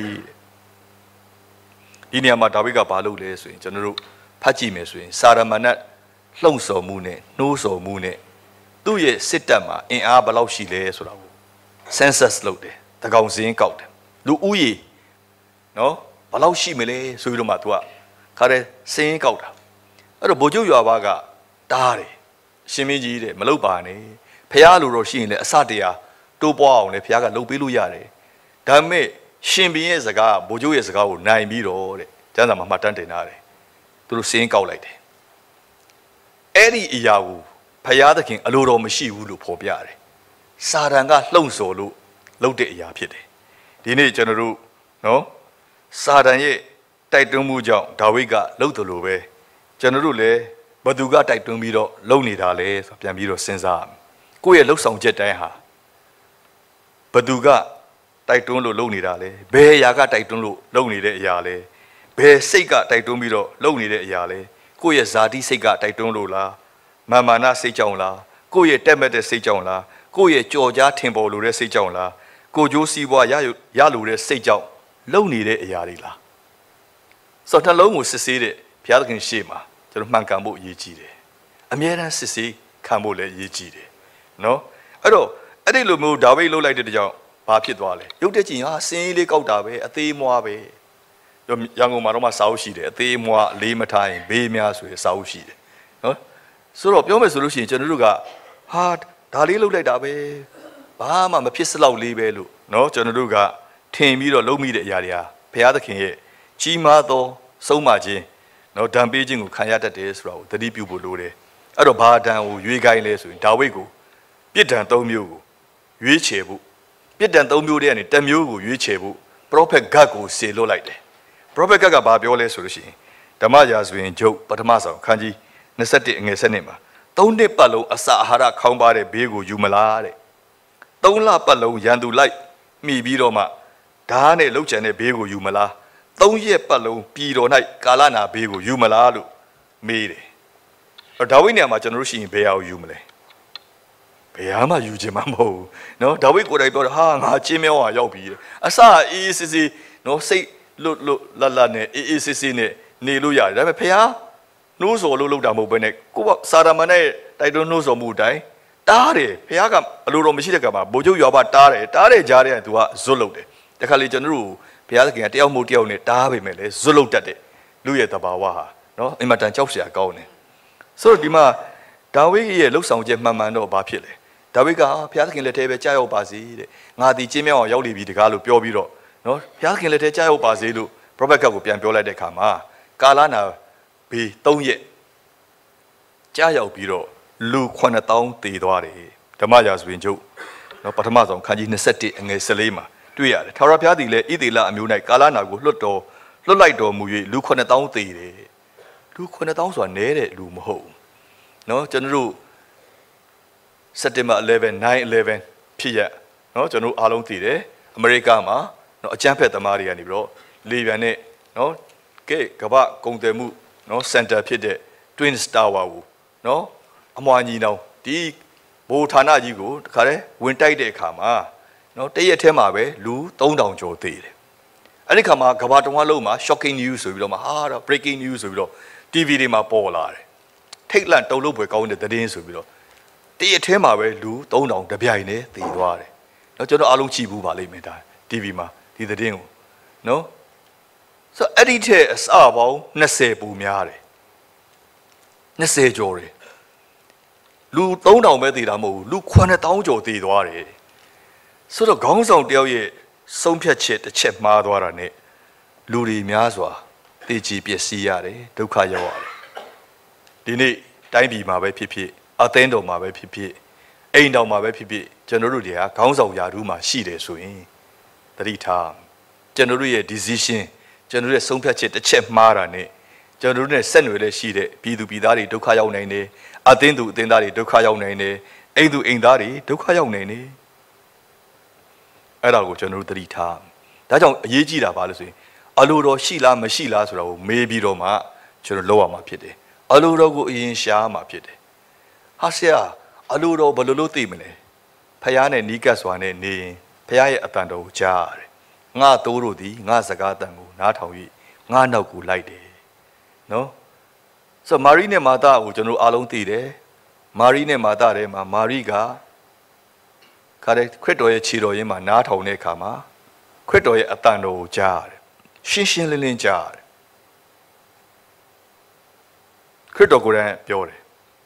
Speaker 1: ဒီနေရာမှာဒါဝိဒ်ကဘာလုပ်လဲဆိုရင်ကျွန်တော်တို့ဖတ်ကြည့်မယ်ဆိုရင်စာရမဏတ်လှုံ့ဆော်မှုနဲ့နှိုးဆော်မှုနဲ့သူ့ရဲ့စစ်တပ်မှာအင်အားဘယ်လောက်ရှိလဲဆိုတာကို census လုပ်တယ်တကောင်စင်းကောက်တယ်လူဦးရေနော်ဘယ်လောက်ရှိမလဲဆိုပြီးတော့မှ तू ကခါတဲ့စင်းကောက်တာအဲ့တော့ဗိုလ်ချုပ်ရွာဘာကတားတယ်ရှင်မင်းကြီးတဲ့မလုပ်ပါနဲ့ဖះလိုတော့ရှိရင်လည်းအစတရားတိုးပွားအောင်လည်းဖះကလုပ်ပေးလို့ရတယ်ဒါပေမဲ့ရှင်ဘင်းရဲ့စကားဗိုလ်ချုပ်ရဲ့စကားကိုနိုင်ပြီးတော့တဲ့ကျမ်းစာမှာမှတ်တမ်းတင်ထားတယ်သူတို့စင်းကောက်လိုက်တယ်အဲ့ဒီအရာကိုဖះသခင်အလိုတော်မရှိဘူးလို့ဖော်ပြတယ်စာတန်ကလှုံ့ဆော်လို့လုပ်တဲ့အရာဖြစ်တယ်ဒီနေ့ကျွန်တော်တို့နော်စာတန်ရဲ့တိုက်တွန်းမှုကြောင့်ဒါဝိဒ်ကလှုပ်တယ်လို့ပဲကျွန်တော်တို့လည်းဘသူကတိုက်တွန်းပြီးတော့လှုပ်နေတာလဲဆိုပြန်ပြီးတော့စဉ်းစားကိုယ့်ရဲ့လှုပ်ဆောင်ချက်တိုင်းဟာဘသူကတိုက်တွန်းလို့လှုပ်နေတာလဲဘယ်အရာကတိုက်တွန်းလို့လှုပ်နေတဲ့အရာလဲဘယ်စိတ်ကတိုက်တွန်းပြီးတော့လှုပ်နေတဲ့အရာလဲကိုယ့်ရဲ့ဇာတိစိတ်ကတိုက်တွန်းလို့လားမာနစိတ်ကြောင့်လားကိုယ့်ရဲ့တက်မဲ့တဲ့စိတ်ကြောင့်လားကိုယ့်ရဲ့ကြော်ကြားထင်ပေါ်လို့တဲ့စိတ်ကြောင့်လားကိုကြိုးစီးပွားရလို့တဲ့စိတ်ကြောင့်လုံနေတဲ့အရာတွေလားဆိုတော့နှလုံးကိုစစ်ဆေးတဲ့ဘုရားသခင်ရှေ့မှာကျွန်တော်မှန်ကန်ဖို့အရေးကြီးတယ်အမြဲတမ်းစစ်ဆေးခံဖို့လည်းအရေးကြီးတယ်နော်အဲ့တော့အဲ့ဒီလိုမျိုးဒါဝိဒ်လှုပ်လိုက်တဲ့ကြောင့်ဘာဖြစ်သွားလဲရုပ်တဲ့ချင်းဟာစင်းလေးကောက်တာပဲအသေးမွားပဲရန်ကုန်မှာတော့မှစာအုပ်ရှိတယ်အသေးမွားအလေးမထားရင်ဘေးများဆိုရင်စာအုပ်ရှိတယ်နော်ဆိုတော့ပြောမယ်ဆိုလို့ရှိရင်ကျွန်တော်တို့ကဟာဒါလေးလှုပ်လိုက်တာပဲဘာမှမဖြစ်စလောက်လေးပဲလို့เนาะကျွန်တော်တို့ကထင်ပြီးတော့လုံးမိတဲ့အရာတွေဟာဘုရားသခင်ရဲ့ကြီးမားသောဆုံးမခြင်းเนาะဒဏ်ပေးခြင်းကိုခံရတတ်တယ်ဆိုတာကိုသတိပြုဖို့လိုတယ်အဲ့တော့ဘာဒဏ်ကိုရွေးခိုင်းလဲဆိုရင်ဒါဝိဒ်ကိုပြစ်ဒဏ်၃မျိုးကိုရွေးချယ်ဖို့ပြစ်ဒဏ်၃မျိုးတည်းကနေတစ်မျိုးကိုရွေးချယ်ဖို့ပရောဖက်ဂတ်ကိုစေလွှတ်လိုက်တယ်ပရောဖက်ဂတ်ကဘာပြောလဲဆိုလို့ရှိရင်ဓမ္မရာဇဝင်ကျုပ်ပထမဆောင်ခန်းကြီး21အငယ်7မှာ၃နှစ်ပတ်လုံးအစာအာဟာရခေါင်းပါတဲ့ဘေးကိုယူမလားတဲ့၃လပတ်လုံးရန်သူလိုက်မိပြီးတော့မှဓာတ်နဲ့လှုပ်ချန်တဲ့ဘေးကိုယူမလား၃ရက်ပတ်လုံးပြည်တော်၌ကာလနာဘေးကိုယူမလားလို့မေးတယ်ဒါဝိဒ်နေရာမှာကျွန်တော်တို့ရှိရင်ဘယ်ဟာကိုယူမလဲဘယ်ဟာမှယူခြင်းမမဟုတ်ဘူးเนาะဒါဝိဒ်ကိုယ်တိုင်ပြောတာဟာငါချင်းမြောင်းဟာရောက်ပြီအစအေးစစ်စစ်เนาะစိတ်လွတ်လတ်နဲ့အေးစစ်စစ်နဲ့နေလို့ရတယ်ဒါပေမဲ့ဖះနှိုးဆော်လို့လုပ်တာမဟုတ်ဘဲနဲ့ကိုကစာရမဏေတိုက်တွန်းနှိုးဆော်မှုအတိုင်းတားတယ်ဖះကအလိုတော်မရှိတဲ့ကံမှာဗိုလ်ချုပ်ရွာပါတားတဲ့ကြားတဲ့သူကဇွတ်လုပ်တယ်တခါလေကျွန်တော်တို့ဘုရားသခင်ကတယောက်မို့တယောက်နဲ့တားပေမဲ့လေဇွတ်လုပ်တတ်တယ်လူရဲ့တဘာဝဟာနော်အင်မတန်ကြောက်စရာကောင်းတယ်ဆိုတော့ဒီမှာဒါဝိဒ်ရဲ့လှုပ်ဆောင်ချက်မှန်မှန်တော့ဘာဖြစ်လဲဒါဝိဒ်ကဘုရားသခင်လက်ထဲပဲကြာရောက်ပါစေတဲ့ငါဒီကျင်းမြောင်းအောင်ရောက်နေပြီတကားလို့ပြောပြီးတော့နော်ဘုရားသခင်လက်ထဲကြာရောက်ပါစေလို့ပရောဖက်ကတ်ကိုပြန်ပြောလိုက်တဲ့အခါမှာကာလနာဘေး3ရက်ကြာရောက်ပြီးတော့လူ9000တေသွားတယ်ဓမ္မရာဇဝင်ကျုပ်နော်ပထမဆုံးခန်းကြီး21အငယ်14မှာတွေ့ရတယ်ထာဝရဘုရားသည်လည်းဣသေလအမျိုး၌ကာလနာကိုလွတ်လိုက်တော်မူ၍လူ9000တေတယ်လူ9000ဆိုတာနည်းတဲ့လူမဟုတ်ဘူးနော်ကျွန်တော်တို့စက်တင်ဘာ11 9/11ဖြစ်ရနော်ကျွန်တော်အားလုံးသိတယ်အမေရိကမှာနော်အကြမ်းဖက်သမားတွေကနေပြီးတော့လေပြန်နဲ့နော်ကမ္ဘာကုန်သွယ်မှုနော်စင်တာဖြစ်တဲ့ Twin Tower ကိုနော်အမွှာညီနောင်ဒီဘိုဌာနကြီးကိုတခါတည်းဝင်တိုက်တဲ့အခါမှာနော်တရက်ထဲမှာပဲလူ3000ကျော်သေတယ်အဲ့ဒီခါမှာကမ္ဘာတဝန်းလုံးမှာ shocking news ဆိုပြီးတော့မှာဟာတော့ breaking news ဆိုပြီးတော့ TV တွေမှာပေါ်လာတယ်ထိတ်လန့်တုန်လှုပ်ဖွယ်ကောင်းတဲ့သတင်းဆိုပြီးတော့တရက်ထဲမှာပဲလူ3000တပြိုင်နဲ့သေသွားတယ်နော်ကျွန်တော်အားလုံးကြည့်ဘူးပါလိမ့်မယ်ဒါ TV မှာဒီသတင်းကိုနော်ဆိုအဲ့ဒီထက်အစပေါင်း20ပူများတယ်20ကျော်တယ်လူ3000ပဲသေတာမဟုတ်ဘူးလူ9000ကျော်သေသွားတယ်ဆိုတော့ခေါင်းဆောင်တယောက်ရဲ့ဆုံးဖြတ်ချက်တစ်ချက်မှားသွားတာနဲ့လူတွေများစွာသေချီပျက်စီးရတယ်ဒုက္ခရောက်ရတယ်ဒီနေ့တိုင်းပြည်မှာပဲဖြစ်ဖြစ်အသင်းတော်မှာပဲဖြစ်ဖြစ်အိမ်တော်မှာပဲဖြစ်ဖြစ်ကျွန်တော်တို့တွေကခေါင်းဆောင်ရာထူးမှာရှိတယ်ဆိုရင်သတိထားကျွန်တော်တို့ရဲ့ decision ကျွန်တော်တို့ရဲ့ဆုံးဖြတ်ချက်တစ်ချက်မှားတာနဲ့ကျွန်တော်တို့နဲ့ဆက်နွယ်လက်ရှိတဲ့ပြည်သူပြည်သားတွေဒုက္ခရောက်နိုင်တယ်အသင်းသူအသင်းသားတွေဒုက္ခရောက်နိုင်တယ်အိမ်သူအိမ်သားတွေဒုက္ခရောက်နိုင်တယ်အဲ့ဒါကိုကျွန်တော်တို့သတိထားဒါကြောင့်အရေးကြီးတာပါလို့ဆိုရင်အလိုတော်ရှိလားမရှိလားဆိုတာကိုမေးပြီးတော့မှကျွန်တော်လောက်ရမှာဖြစ်တယ်အလိုတော်ကိုအရင်ရှားမှာဖြစ်တယ်ဟာဆရာအလိုတော်ဘယ်လိုလုပ်သိမလဲဖះနဲ့နီးကပ်စွာနဲ့နေရင်ဖះရဲ့အတန်တော်ကိုကြားရတယ်ငါတိုးတို့သည်ငါစကားတန်ကိုနားထောင်၍ငါနောက်ကိုလိုက်တယ်နော်ဆိုမာရိနဲ့မာသကိုကျွန်တော်အားလုံးသိတယ်မာရိနဲ့မာသထဲမှာမာရိကခါတဲ့ခရစ်တော်ရဲ့ခြေတော်ရင်းမှာနားထောင်တဲ့အခါမှာခရစ်တော်ရဲ့အတန်တော်ကိုကြားရတယ်ရှင်းရှင်းလင်းလင်းကြားရတယ်ခရစ်တော်ကိုယ်တိုင်ပြောတယ်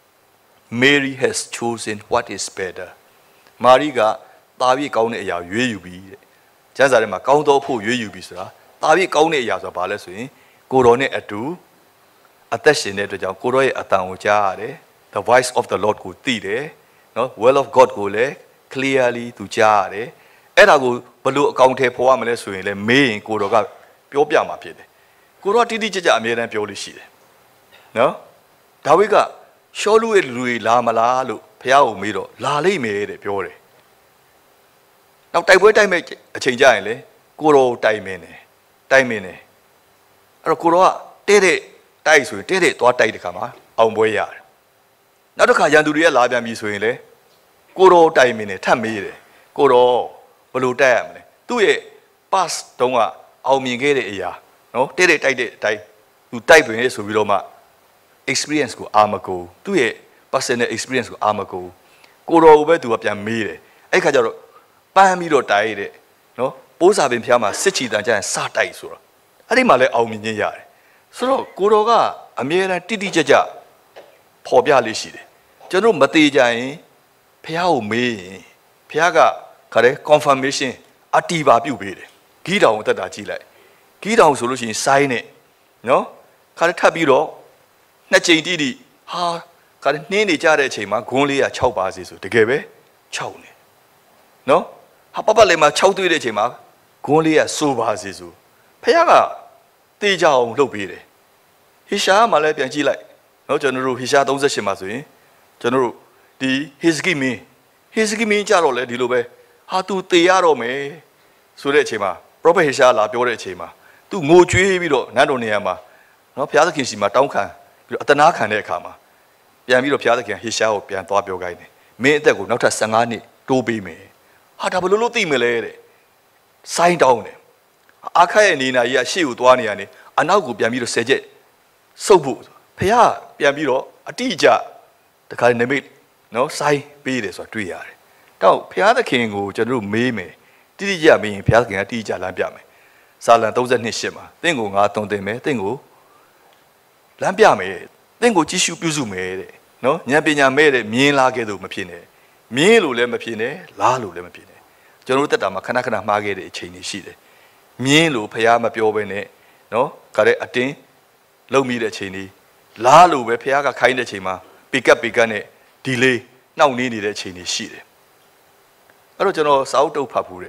Speaker 1: Mary has chosen what is better မာရိကတာပြီးကောင်းတဲ့အရာရွေးယူပြီတဲ့ကျမ်းစာထဲမှာကောင်းသောဖို့ရွေးယူပြီဆိုတာတာပြီးကောင်းတဲ့အရာဆိုတာဘာလဲဆိုရင်ကိုတော်နဲ့အတူအသက်ရှင်တဲ့အတွက်ကြောင့်ကိုတော်ရဲ့အတန်ကိုကြားရတယ် the voice of the Lord ကိုသိတယ်နော် will of God ကိုလည်း clearly သူကြားရတယ်အဲ့ဒါကိုဘလို့အကောင့်ထဲပေါ်ရမလဲဆိုရင်လည်းမေးရင်ကိုတော်ကပြောပြမှာဖြစ်တယ်ကိုတော်တိတိကျကျအမြဲတမ်းပြောလို့ရှိတယ်နော်ဒါဝိဒ်ကရှောလုရဲ့လူတွေလာမလားလို့ဘုရားကိုမေးတော့လာလိမ့်မယ်တဲ့ပြောတယ်နောက်တိုက်ပွဲတိုက်မဲ့အချိန်ကြရင်လေကိုတော်တိုက်မင်းတယ်အဲ့တော့ကိုတော်ကတဲ့တိုက်ဆိုရင်တဲ့သွားတိုက်တဲ့ခါမှာအောင်ပွဲရတယ်နောက်တစ်ခါရန်သူတွေကလာပြန်ပြီဆိုရင်လေကိုတော်တိုက်မင်းတယ်ထပ်မေးတယ်ကိုတော်ဘယ်လိုတိုက်ရမလဲသူ့ရဲ့ pass တုံးကအောင်မြင်ခဲ့တဲ့အရာနော်တဲ့တိုက်တဲ့အတိုင်းသူတိုက်ပင်ဆိုပြီးတော့မှ experience ကိုအာမကိုသူ့ရဲ့ personal experience ကိုအာမကိုကိုတော်ကိုပဲသူကပြန်မေးတယ်အဲ့ခါကျတော့ပန်းပြီးတော့တိုက်တဲ့နော်ပိုးစာပင်ဖျားမှာစစ်ချီတန်ကြရင်စတိုက်ဆိုတော့အဲ့ဒီမှာလည်းအောင်မြင်ခြင်းရတယ်ဆိုတော့ကိုတော်ကအမြဲတမ်းတိတိကျကျဖော်ပြလေးရှိတယ်ကျွန်တော်မသေးကြရင်ဖះကိုမေးရင်ဖះကခါတဲ့ confirmation အတီးပါပြုတ်ပေးတယ်ဂီးတောင်အသက်တာကြည့်လိုက်ဂီးတောင်ဆိုလို့ရှိရင်စိုင်းနဲ့နော်ခါတဲ့ထပ်ပြီးတော့နှစ်ချိန်တိတိဟာခါတဲ့နှင်းနေကြတဲ့အချိန်မှာဂွန်းလေးက6ပါးစီဆိုတကယ်ပဲ6နေနော်ဟာပပလေးမှာ6တွေ့တဲ့အချိန်မှာဂွန်းလေးကစိုးပါစီဆိုဖះကတေးကြအောင်လှုပ်ပေးတယ်ဟေရှာမှလည်းပြန်ကြည့်လိုက်နော်ကျွန်တော်တို့ဟေရှာ38မှာဆိုရင်ကျွန်တော်တို့ဒီဟေဇကိမင်းကြတော့လေဒီလိုပဲဟာသူတေရတော့မယ်ဆိုတဲ့အချိန်မှာပရောဖက်ဟေရှာလာပြောတဲ့အချိန်မှာသူငိုကြွေးပြီးတော့နတ်တော်နေရာမှာနော်ဘုရားသခင်စီမှာတောင်းခံပြီးတော့အတနာခံတဲ့အခါမှာပြန်ပြီးတော့ဘုရားသခင်ဟေရှာကိုပြန်သွားပြောခိုင်းတယ်မင်းအသက်ကိုနောက်ထပ်15နှစ်တိုးပေးမယ်ဟာဒါဘယ်လိုလုပ်သိမလဲတဲ့စိုင်းတောင်းတယ်အာခတ်ရဲ့နေနာကြီးကရှေ့ကိုသွားနေရတယ်အနောက်ကိုပြန်ပြီးတော့10ချက်စုပ်ဖို့ဘုရားပြန်ပြီးတော့အတိအကျတခါနမိတ်နော်စိုင်းပေးတယ်ဆိုတာတွေ့ရတယ်တော့ဘုရားသခင်ကိုကျွန်တော်တို့မေးမယ်တိတိကျမေးရင်ဘုရားသခင်ကတိတိကျလမ်းပြမယ်စာလံ32:8မှာတင့်ကိုငါတုံတင်မယ်တင့်ကိုလမ်းပြမယ်တင့်ကိုကြည့်ရှုပြုစုမယ်တဲ့နော်ဉာဏ်ပညာမဲ့တဲ့မြင်လာခဲ့သူမဖြစ်နဲ့မြင်လို့လည်းမဖြစ်နဲ့လားလို့လည်းမဖြစ်နဲ့ကျွန်တော်တို့တက်တာမှာခဏခဏမှားခဲ့တဲ့အချိန်တွေရှိတယ်မြင်လို့ဘုရားမပြောဘဲနဲ့နော်ခါတဲ့အတင်းလုံမိတဲ့အချိန်တွေလားလို့ပဲဘုရားကခိုင်းတဲ့အချိန်မှာပေကပ်နဲ့ဒီလေးနှောင့်နှေးနေတဲ့အချိန်တွေရှိတယ်အဲ့တော့ကျွန်တော်စာအုပ်တုပ်ဖတ်ဖူးတယ်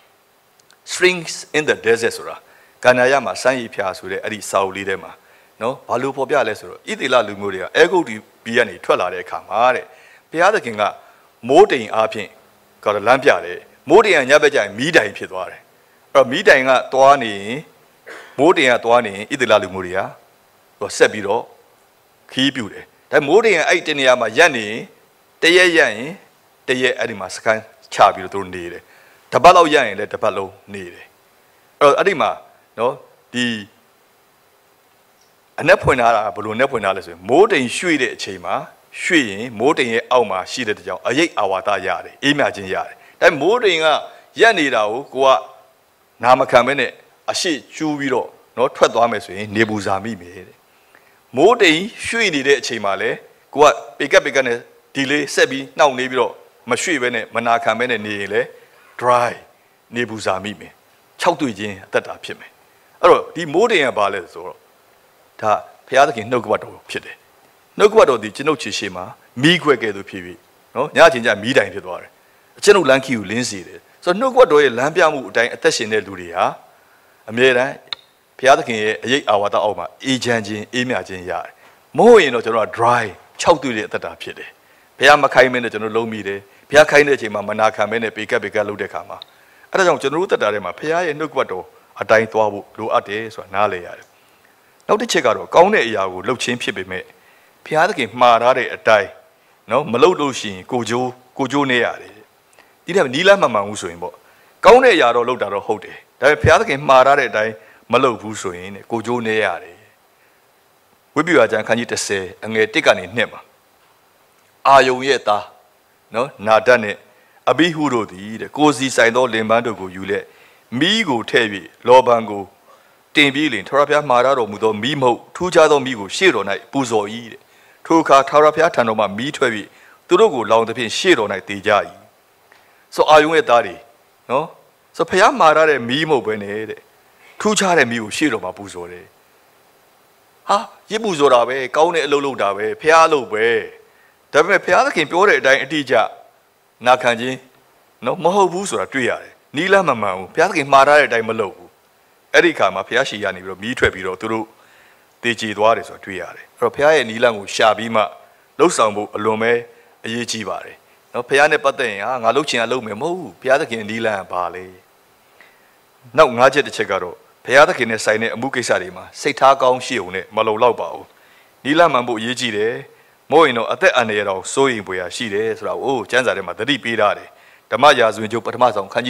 Speaker 1: Strings in the Desert ဆိုတာကန္နာယမှာစမ်းရည်ဖျားဆိုတဲ့အဲ့ဒီစာအုပ်လေးထဲမှာနော်ဘာလို့ဖော်ပြလဲဆိုတော့ဣသေလလူမျိုးတွေကအဲဂုတ်တီဘီကနေထွက်လာတဲ့အခါမှာတဲ့ဘုရားသခင်ကမိုးတိမ်အားဖြင့်ကတော့လမ်းပြတယ်မိုးတိမ်ကညဘက်ကျရင်မီးတိုင်ဖြစ်သွားတယ်အဲ့တော့မီးတိုင်ကသွားနေရင်မိုးတိမ်ကသွားနေရင်ဣသေလလူမျိုးတွေကဆက်ပြီးတော့ခီးပြူတယ်ဒါမိုးတိမ်ကအဲ့တနေရာမှာရက်နေရင်တရက်ရက်ရင်တရက်အဲ့ဒီမှာစကန်ချပြီးတော့သူတို့နေတယ်တပတ်လောက်ရရင်လည်းတပတ်လုံးနေတယ်အဲ့ဒီမှာနော်ဒီအနက်ဖွင့်ထားတာဘယ်လိုနဲ့ဖွင့်ထားလဲဆိုရင်မိုးတိမ်ရွှေ့တဲ့အချိန်မှာရွှေ့ရင်မိုးတိမ်ရဲ့အောက်မှာရှိတဲ့ကြောင်အရိပ်အာဝါဒရတယ်အေးမြခြင်းရတယ်ဒါပေမဲ့မိုးတိမ်ကရက်နေတာကိုကနာမခံမဲနဲ့အရှိကျူးပြီးတော့နော်ထွက်သွားမယ်ဆိုရင်နေပူစာမိမယ်တဲ့မိုးတိမ်ရွှေ့နေတဲ့အချိန်မှာလဲကိုကပေကပ်နဲ့ဒီလေးဆက်ပြီးနှောက်နေပြီးတော့မရွှေ့ဘဲနဲ့မနာခံဘဲနဲ့နေရင်လဲ dry နေပူစာမိမယ်6တွေ့ချင်းအသက်တာဖြစ်မယ်အဲ့တော့ဒီမိုးတိမ်ကဘာလဲဆိုတော့ဒါဘုရားသခင်နှုတ်ကပတ်တော်ဖြစ်တယ်နှုတ်ကပတ်တော်ဒီကျွန်ုပ်ခြေရှိမှာမီးခွဲကဲ့သို့ဖြစ်ပြီးနော်ညချင်းကျမီးတိုင်ဖြစ်သွားတယ်အကျွန်ုပ်လမ်းခီကိုလင်းစေတယ်ဆိုတော့နှုတ်ကပတ်တော်ရဲ့လမ်းပြမှုအတိုင်းအသက်ရှင်တဲ့လူတွေဟာအမြဲတမ်းဘုရားသခင်ရဲ့အရေးအာဝါဒအောက်မှာအေးချမ်းခြင်းအေးမြခြင်းရတယ်မဟုတ်ရင်တော့ကျွန်တော်က dry 6တွေ့တဲ့အသက်တာဖြစ်တယ်ဘုရားမခိုင်းမင်းနဲ့ကျွန်တော်လုံးမိတယ်ဘုရားခိုင်းတဲ့အချိန်မှာမနာခံမင်းနဲ့ပေကပ်လုပ်တဲ့ခါမှာအဲ့ဒါကြောင့်ကျွန်တော်တို့သက်တာထဲမှာဘုရားရဲ့နှုတ်ကပတ်တော်အတိုင်းသွားဖို့လိုအပ်တယ်ဆိုတာနားလည်ရတယ်နောက်တစ်ချက်ကတော့ကောင်းတဲ့အရာကိုလှုပ်ချင်းဖြစ်ပေမဲ့ဘုရားသခင်မှားထားတဲ့အတိုင်းနော်မလှုပ်လို့ရှိရင်ကိုကြိုးနေရတယ်ဒီထက်နီးလမ်းမှန်မှန်ဘူးဆိုရင်ပေါ့ကောင်းတဲ့အရာတော့လှုပ်တာတော့ဟုတ်တယ်ဒါပေမဲ့ဘုရားသခင်မှားထားတဲ့အတိုင်းမလှုပ်ဘူးဆိုရင်ကိုကြိုးနေရတယ်ဝိပ္ပယကျမ်းခန်းကြီး30အငယ်1ကနေ2မှာအာယုံရဲ့သားနော်နာဒတ်နဲ့အဘိဟုတို့သည်တဲ့ကိုစီဆိုင်သောလင်ပန်းတို့ကိုယူလက်မိကိုထဲ့၍လောဘံကိုတင်ပြီးလင်ထာဝရဘုရားမှာတော်မူသောမိမဟုတ်ထူးခြားသောမိကိုရှေ့တော်၌ပူဇော်၏တဲ့ထိုအခါထာဝရဘုရားထံတော်မှမိထွက်၍သူတို့ကိုလောင်သဖြင့်ရှေ့တော်၌တည်ကြ၏ဆိုအာယုံရဲ့သားတွေနော်ဆိုဘုရားမှာတဲ့မိမဟုတ်ပဲနဲ့တဲ့ထူးခြားတဲ့မိကိုရှေ့တော်မှာပူဇော်တယ်ဟာရစ်ပူဇော်တာပဲကောင်းတဲ့အလုပ်လုပ်တာပဲဘုရားအလုပ်ပဲဒါပေမဲ့ဘုရားသခင်ပြောတဲ့အတိုင်းအတိအကျနာခံခြင်းနော်မဟုတ်ဘူးဆိုတာတွေ့ရတယ်နီးလမ်းမမှန်ဘူးဘုရားသခင်မှားထားတဲ့အတိုင်းမလုပ်ဘူးအဲ့ဒီခါမှာဘုရားရှိရနေပြီးတော့မီးထွက်ပြီးတော့သူတို့တည်ကြည်သွားတယ်ဆိုတာတွေ့ရတယ်အဲ့တော့ဘုရားရဲ့နီးလမ်းကိုရှာပြီးမှလှုပ်ဆောင်ဖို့အလွန်ပဲအရေးကြီးပါတယ်နော်ဘုရားနဲ့ပတ်သက်ရင်ဟာငါလှုပ်ချင်တာလှုပ်မယ်မဟုတ်ဘူးဘုရားသခင်နီးလမ်းကဘာလဲနောက်၅ချက်တစ်ချက်ကတော့ဘုရားသခင်နဲ့ဆိုင်တဲ့အမှုကိစ္စတွေမှာစိတ်ထားကောင်းရှိုံနဲ့မလုံလောက်ပါဘူးနီးလမ်းမှန်ဖို့အရေးကြီးတယ်မို့ရင်တော့အသက်အန္တရာယ်တော်စိုးရိမ်ပွေရာရှိတယ်ဆိုတာကိုကျမ်းစာထဲမှာသတိပေးထားတယ်ဓမ္မရာဇဝင်ကျုပ်ပထမဆုံးခန်းကြီး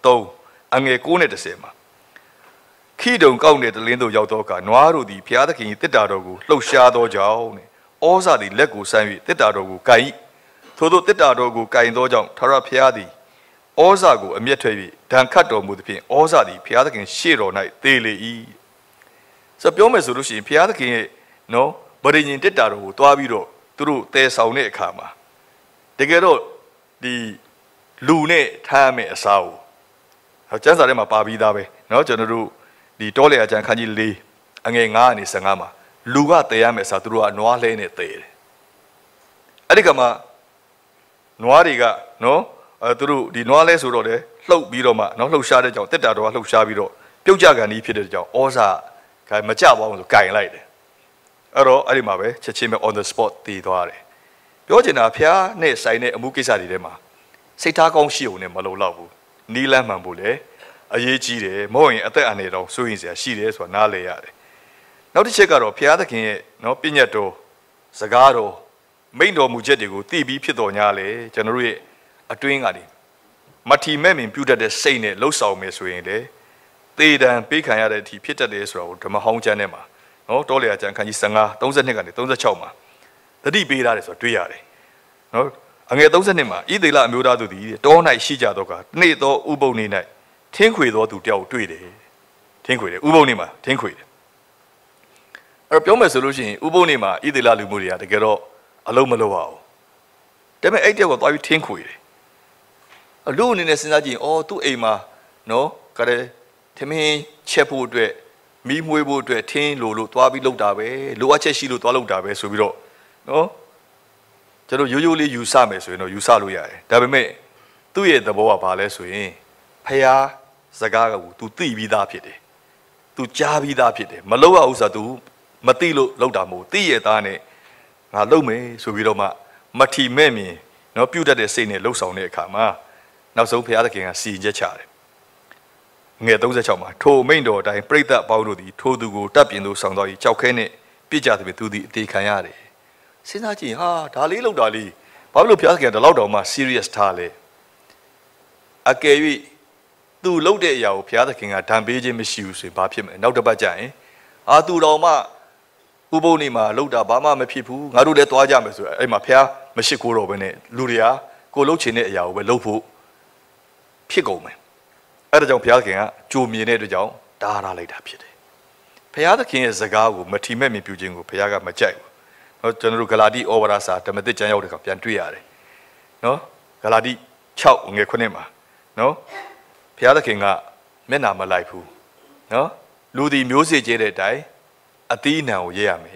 Speaker 1: 73အငယ်9နဲ့10မှာခိတုံကောက်တဲ့တလင်းတို့ရောက်တော့ကနွားတို့သည်ဘုရားသခင်၏တစ်တာတော်ကိုလှုပ်ရှားသောကြောင့်တဲ့ဩဇာသည်လက်ကိုဆမ်း၍တစ်တာတော်ကိုကိုင်ထို့သောတစ်တာတော်ကိုကိုင်သောကြောင့်ထာဝရဘုရားသည်ဩဇာကိုအမျက်ထွက်၍ဒဏ်ခတ်တော်မူသဖြင့်ဩဇာသည်ဘုရားသခင်ရှေ့တော်၌သေလေ၏ဆိုပြောမယ်ဆိုလို့ရှိရင်ဘုရားသခင်ရဲ့နော်ဗရိညင်တစ်တာတော်ကိုတွားပြီးတော့သူတို့တည်ဆောင်တဲ့အခါမှာတကယ်တော့ဒီလူနဲ့ထားရမယ့်အစားကိုကျမ်းစာထဲမှာပါပြီးသားပဲเนาะကျွန်တော်တို့ဒီတောလေအကျမ်းခန်းကြီး4အငယ်9ကနေ15မှာလူကတည်ရမယ့်အစားသူတို့ကနွားလဲနဲ့တည်တယ်အဲ့ဒီကမှနွားတွေကเนาะသူတို့ဒီနွားလဲဆိုတော့လေလှုပ်ပြီးတော့မှเนาะလှုပ်ရှားတဲ့ကြောင့်တက်တာတော်ကလှုပ်ရှားပြီးတော့ပြုတ်ကြကန်ကြီးဖြစ်တဲ့ကြောင့်ဩဇာကမကြပါဘူးဆိုကင်လိုက်တယ်အဲ့တော့အဲ့ဒီမှာပဲချက်ချင်းပဲ on the spot တည်သွားတယ်ပြောချင်တာဖျားနဲ့ဆိုင်တဲ့အမှုကိစ္စတွေထဲမှာစိတ်ထားကောင်းရှိုံနဲ့မလုံလောက်ဘူးနီးလန်းမှန်ဖို့လေအရေးကြီးတယ်မဟုတ်ရင်အသက်အန္တရာယ်တော့စိုးရင်စရာရှိတယ်ဆိုတာနားလည်ရတယ်နောက်တစ်ချက်ကတော့ဖျားသခင်ရဲ့နော်ပြည့်ညတ်တော်စကားတော်မိန့်တော်မူချက်တွေကိုသိပြီးဖြစ်တော်ညာလေကျွန်တော်တို့ရဲ့အတွင်းကနေမထီမဲ့မြင်ပြုတတ်တဲ့စိတ်နဲ့လှုပ်ဆောင်မယ်ဆိုရင်လေသေတံပေးခံရတဲ့အထိဖြစ်တတ်တယ်ဆိုတာကိုဓမ္မဟောင်းကျမ်းထဲမှာနော်တောလေအကျမ်းခန်းကြီး15 32ကနေ36မှာတတိပေးထားတယ်ဆိုတာတွေ့ရတယ်နော်အငယ်32မှာဣသေလအမျိုးသားတို့သည်တော၌ရှိကြသောကနေ့သောဥပုံနေ၌ထင်းခွေသောသူတယောက်တွေ့တယ်ထင်းခွေတယ်ဥပုံနေမှာထင်းခွေတယ်အဲ့တော့ပြောမယ်ဆိုလို့ရှိရင်ဥပုံနေမှာဣသေလလူမျိုးတွေကတကယ်တော့အလုံးမလုံးပါဘူးဒါပေမဲ့အဲ့တယောက်ကသွားပြီးထင်းခွေတယ်လူအနေနဲ့စဉ်းစားကြည့်ရင်အော်သူ့အိမ်မှာနော်ကတဲ့ထမင်းချက်ဖို့အတွက်မီးမွေးဖို့အတွက်ထင်းလို့သွားပြီးလုပ်တာပဲလိုအပ်ချက်ရှိလို့သွားလုပ်တာပဲဆိုပြီးတော့နော်ကျွန်တော်ရိုးရိုးလေးယူဆမယ်ဆိုရင်တော့ယူဆလို့ရတယ်ဒါပေမဲ့သူ့ရဲ့သဘောကဘာလဲဆိုရင်ဖယားစကားက तू သိပြီးသားဖြစ်တယ် तू ကြားပြီးသားဖြစ်တယ်မလုပ်ရဘူးဆိုတာ तू မသိလို့လုပ်တာမဟုတ်သိရသားနဲ့ငါလုပ်မယ်ဆိုပြီးတော့မှမထီမဲ့မြင်နော်ပြုတ်တတ်တဲ့စိတ်နဲ့လှုပ်ဆောင်တဲ့အခါမှာနောက်ဆုံးဖယားသခင်ကစီရင်ချက်ချတယ်ငယ်36မှာထိုမိန့်တော်အတိုင်းပြိဿအပေါင်းတို့သည်ထိုသူကိုတပ်ပြင်သို့ဆောင်တော်၏ကြောက်ခဲနှင့်ပြစ်ကြသည်သူသည်အသေးခံရတယ်စဉ်းစားကြည့်ဟာဒါလေးလောက်တာလေးဘာလို့ဘုရားသခင်ကဒီလောက်တောင်မှ serious ထားလဲအကယ်၍သူလှုပ်တဲ့အရာကိုဘုရားသခင်ကဒဏ်ပေးခြင်းမရှိဘူးဆိုရင်ဘာဖြစ်မလဲနောက်တစ်ပတ်ကျရင်သူတော်မှဥပုပ်နေ့မှာလှုပ်တာဘာမှမဖြစ်ဘူးငါတို့လည်းသွားကြမယ်ဆိုအဲ့မှာဘုရားမရှိခိုးတော့ဘဲနဲ့လူတွေကကိုလှုပ်ချင်တဲ့အရာကိုပဲလှုပ်ဖို့ဖြစ်ကုန်မယ်အဲ့ဒါကြောင့်ဘုရားသခင်ကကြိုမြင်တဲ့အတွက်ကြောင့်တားထားလိုက်တာဖြစ်တယ်ဘုရားသခင်ရဲ့စကားကိုမထီမဲ့မြင်ပြုခြင်းကိုဘုရားကမကြိုက်ဘူးเนาะကျွန်တော်တို့ဂလာတိဩဝါဒစာဓမ္မသစ်ကျမ်းရောက်တဲ့အခါပြန်တွေ့ရတယ်เนาะဂလာတိ6ငွေ9မှာเนาะဘုရားသခင်ကမျက်နာမလိုက်ဘူးเนาะလူဒီမျိုးစေ့ကျဲတဲ့အတိုင်းအသီးအနှံကိုရေးရမယ်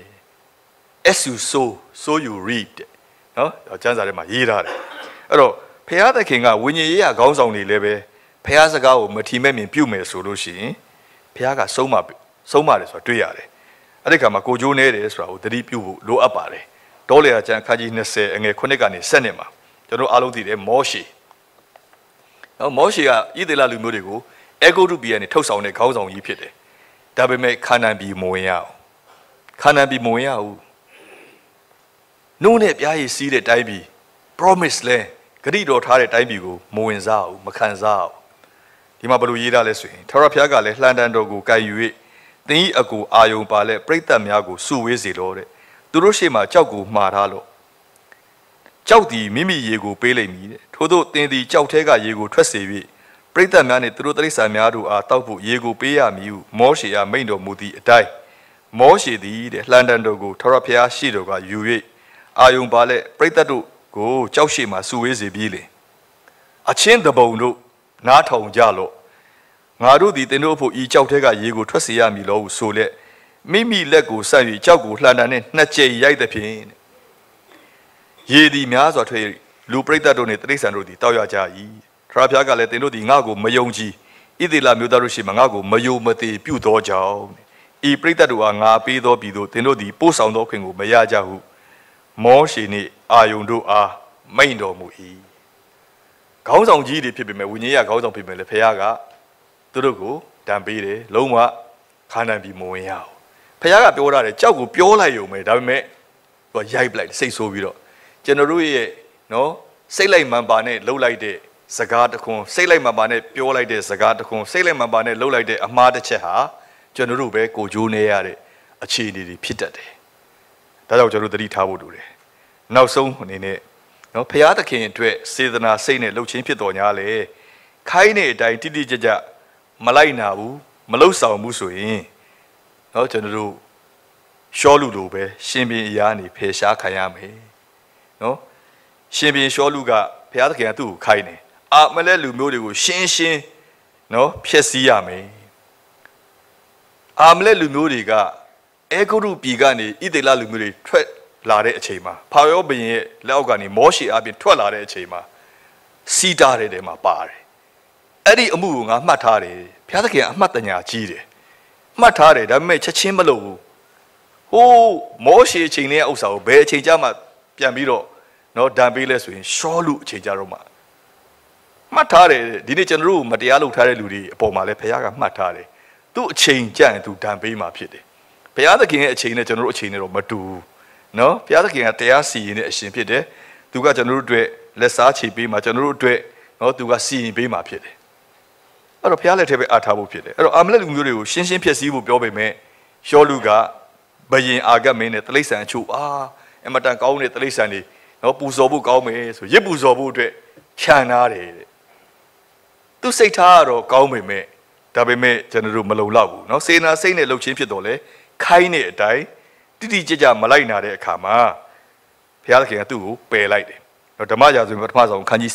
Speaker 1: as you sow so you reap เนาะကျမ်းစာထဲမှာရေးထားတယ်အဲ့တော့ဘုရားသခင်ကဝိညာဉ်ရေးရခေါင်းဆောင်တွေလည်းပဲဘုရားစကားကိုမထီမဲ့မြင်ပြုမယ်ဆိုလို့ရှိရင်ဘုရားကဆုံးမတယ်ဆိုတာတွေ့ရတယ်အဲ့ဒီခါမှာကိုကျိုးနေတယ်ဆိုတာကိုသတိပြုဖို့လိုအပ်ပါတယ်တောလေကျမ်းခန်းကြီး20အငယ်9ကနေ7မှာကျွန်တော်အားလုံးသိတယ်မောရှေနော်မောရှေကဣသရေလလူမျိုးတွေကိုအေဂုတုပြည်ကနေထုတ်ဆောင်တဲ့ခေါင်းဆောင်ကြီးဖြစ်တယ်ဒါပေမဲ့ခါနာန်ပြည်မဝင်ရအောင်ခါနာန်ပြည်မဝင်ရဘူးနှုတ်နဲ့ပြားရည်စီးတဲ့တိုင်းပြည် promise land ဂရိတော်ထားတဲ့တိုင်းပြည်ကိုမဝင်စားဘူးမခံစားဘူးဒီမှာဘယ်လိုရေးထားလဲဆိုရင်ထာဝရဘုရားကလည်းလှန်တန်တော်ကိုကိုင်ယူ၍သင်၏အကူအာယုံပါလဲပြိတ္တများကိုစုဝေးစေလို့တဲ့သူတို့ရှေ့မှာကြောက်ကိုမှားထားလို့ကြောက်သည်မိမိရေကိုပေးလိမ့်မည်တဲ့ထို့သောသင်သည်ကြောက်ထဲကရေကိုထွက်စေ၍ပြိတ္တများနှင့်သူတို့တိရစ္ဆာန်များတို့အားတောက်ဖို့ရေကိုပေးရမည်ဟုမောရှေအားမိန့်တော်မူသည့်အတိုင်းမောရှေသည်တဲ့လှန်တန်တော်ကိုထာဝရဘုရားရှေ့တော်ကယူ၍အာယုံပါလဲပြိတ္တတို့ကိုကြောက်ရှေ့မှာစုဝေးစေပြီးလေအချင်းတပုံတို့နားထောင်ကြလော့ငါတို့သည်သင်တို့ဖို့ဤကြောက်ထဲကရေကိုထွက်စေရမည်လို့ဆိုလက်မိမိလက်ကိုဆက်၍ကြောက်ကိုလှန်တန်နဲ့နှစ်ကြိမ်ရိုက်သဖြင့်ရေသည်များစွာထွက်လူပရိသတ်တို့နှင့်တိရစ္ဆာန်တို့သည်တောက်ရကြ၏ထာဝရဘုရားကလည်းသင်တို့သည်ငါ့ကိုမယုံကြည်ဣသရေလမျိုးသားတို့ရှိမှငါ့ကိုမယုံမသေးပြုသောကြောင့်ဤပရိသတ်တို့အားငါပေးသောပြည်သို့သင်တို့သည်ပို့ဆောင်သောခွင့်ကိုမရကြဟုမောရှေနှင့်အာယုန်တို့အားမိန့်တော်မူ၏ခေါင်းဆောင်ကြီးတွေဖြစ်ပေမဲ့ဝိညာဉ်ရေးခေါင်းဆောင်ဖြစ်ပေမဲ့လည်းဘုရားကသူတို့ကိုတံပေးတယ်လုံးဝခါနာန်ပြည်မဝင်ရအောင်ဘုရားကပြောထားတယ်ကြောက်ကိုပြောလိုက်ရုံပဲဒါပေမဲ့သူကရိုက်ပလိုက်စိတ်ဆိုးပြီးတော့ကျွန်တော်တို့ရဲ့နော်စိတ်လိုက်မှန်ပါနဲ့လှုပ်လိုက်တဲ့စကားတစ်ခွန်းစိတ်လိုက်မှန်ပါနဲ့ပြောလိုက်တဲ့စကားတစ်ခွန်းစိတ်လိုက်မှန်ပါနဲ့လှုပ်လိုက်တဲ့အမှားတစ်ချက်ဟာကျွန်တော်တို့ပဲကိုကြိုးနေရတဲ့အခြေအနေတွေဖြစ်တတ်တယ်ဒါကြောင့်ကျွန်တော်တို့သတိထားဖို့လိုတယ်နောက်ဆုံးအနေနဲ့နော်ဘုရားသခင်အတွက်စေတနာစိတ်နဲ့လှုပ်ခြင်းဖြစ်တော်ညာလေခိုင်းတဲ့အတိုင်းတိတိကျကျမလိုက်နာဘူးမလှုပ်ဆောင်ဘူးဆိုရင်နော်ကျွန်တော်တို့ရှောလူလိုပဲရှင်ဘင်အရာနေဖယ်ရှားခံရမယ်နော်ရှင်ဘင်ရှောလူကဘုရားသခင်ကသူ့ကိုခိုင်းတယ်အာမလဲလူမျိုးတွေကိုရှင်းရှင်းနော်ဖျက်ဆီးရမယ်အာမလဲလူမျိုးတွေကအေဂုရုပြည်ကနေဣသေလလူမျိုးတွေထွက်လာတဲ့အချိန်မှာဖာရောဘုရင်ရဲ့လက်အောက်ကနေမောရှေအပြင်ထွက်လာတဲ့အချိန်မှာစီတာတဲ့ထဲမှာပါတယ်အဲ့ဒီအမှုကိုငါမှတ်ထားတယ်ဘုရားသခင်အမှတ်တညာကြီးတယ်မှတ်ထားတယ်ဒါပေမဲ့ချက်ချင်းမလို့ဘူးဟိုးမောရှေအချိန်နဲ့ဥစ္စာကိုဘယ်အချိန်ကြမှာပြန်ပြီးတော့နော်ဒံပေးလဲဆိုရင်ရှောလူအချိန်ကြတော့မှမှတ်ထားတယ်ဒီနေ့ကျွန်တော်တို့မတရားလုပ်ထားတဲ့လူတွေအပေါ်မှာလဲဘုရားကမှတ်ထားတယ်သူ့အချိန်ကြရင်သူဒံပေးမှာဖြစ်တယ်ဘုရားသခင်ရဲ့အချိန်နဲ့ကျွန်တော်တို့အချိန်နဲ့တော့မတူဘူးနော်ဘုရားသခင်ကတရားစီရင်တဲ့အရှင်ဖြစ်တယ်သူကကျွန်တော်တို့အတွက်လက်စားချေပေးမှာကျွန်တော်တို့အတွက်နော်သူကစီရင်ပေးမှာဖြစ်တယ်အဲ့တော့ဘုရားလက်ထဲပဲအားထားဖို့ဖြစ်တယ်အဲ့တော့အာမလက်လူမျိုးတွေကိုရှင်းရှင်းဖြည့်ဆည်းဖို့ပြောပေမဲ့ရှောလူကဘယင်အာဂတ်မင်းနဲ့တိရစ္ဆာန်အချို့အမတန်ကောင်းတဲ့တိရစ္ဆာန်တွေနော်ပူဇော်ဖို့ကောင်းမယ်ဆိုရစ်ပူဇော်ဖို့အတွက်ခြံထားတယ်တဲ့သူစိတ်ထားကတော့ကောင်းပေမဲ့ဒါပေမဲ့ကျွန်တော်တို့မလုံလောက်ဘူးနော်စေနာစိတ်နဲ့လှုပ်ချင်းဖြစ်တော့လေခိုင်းတဲ့အတိုင်းတိတိကျကျမလိုက်နာတဲ့အခါမှာဘုရားသခင်ကသူ့ကိုပယ်လိုက်တယ်နော်ဓမ္မရာဇဝင်ပထမဆုံးခန်းကြီး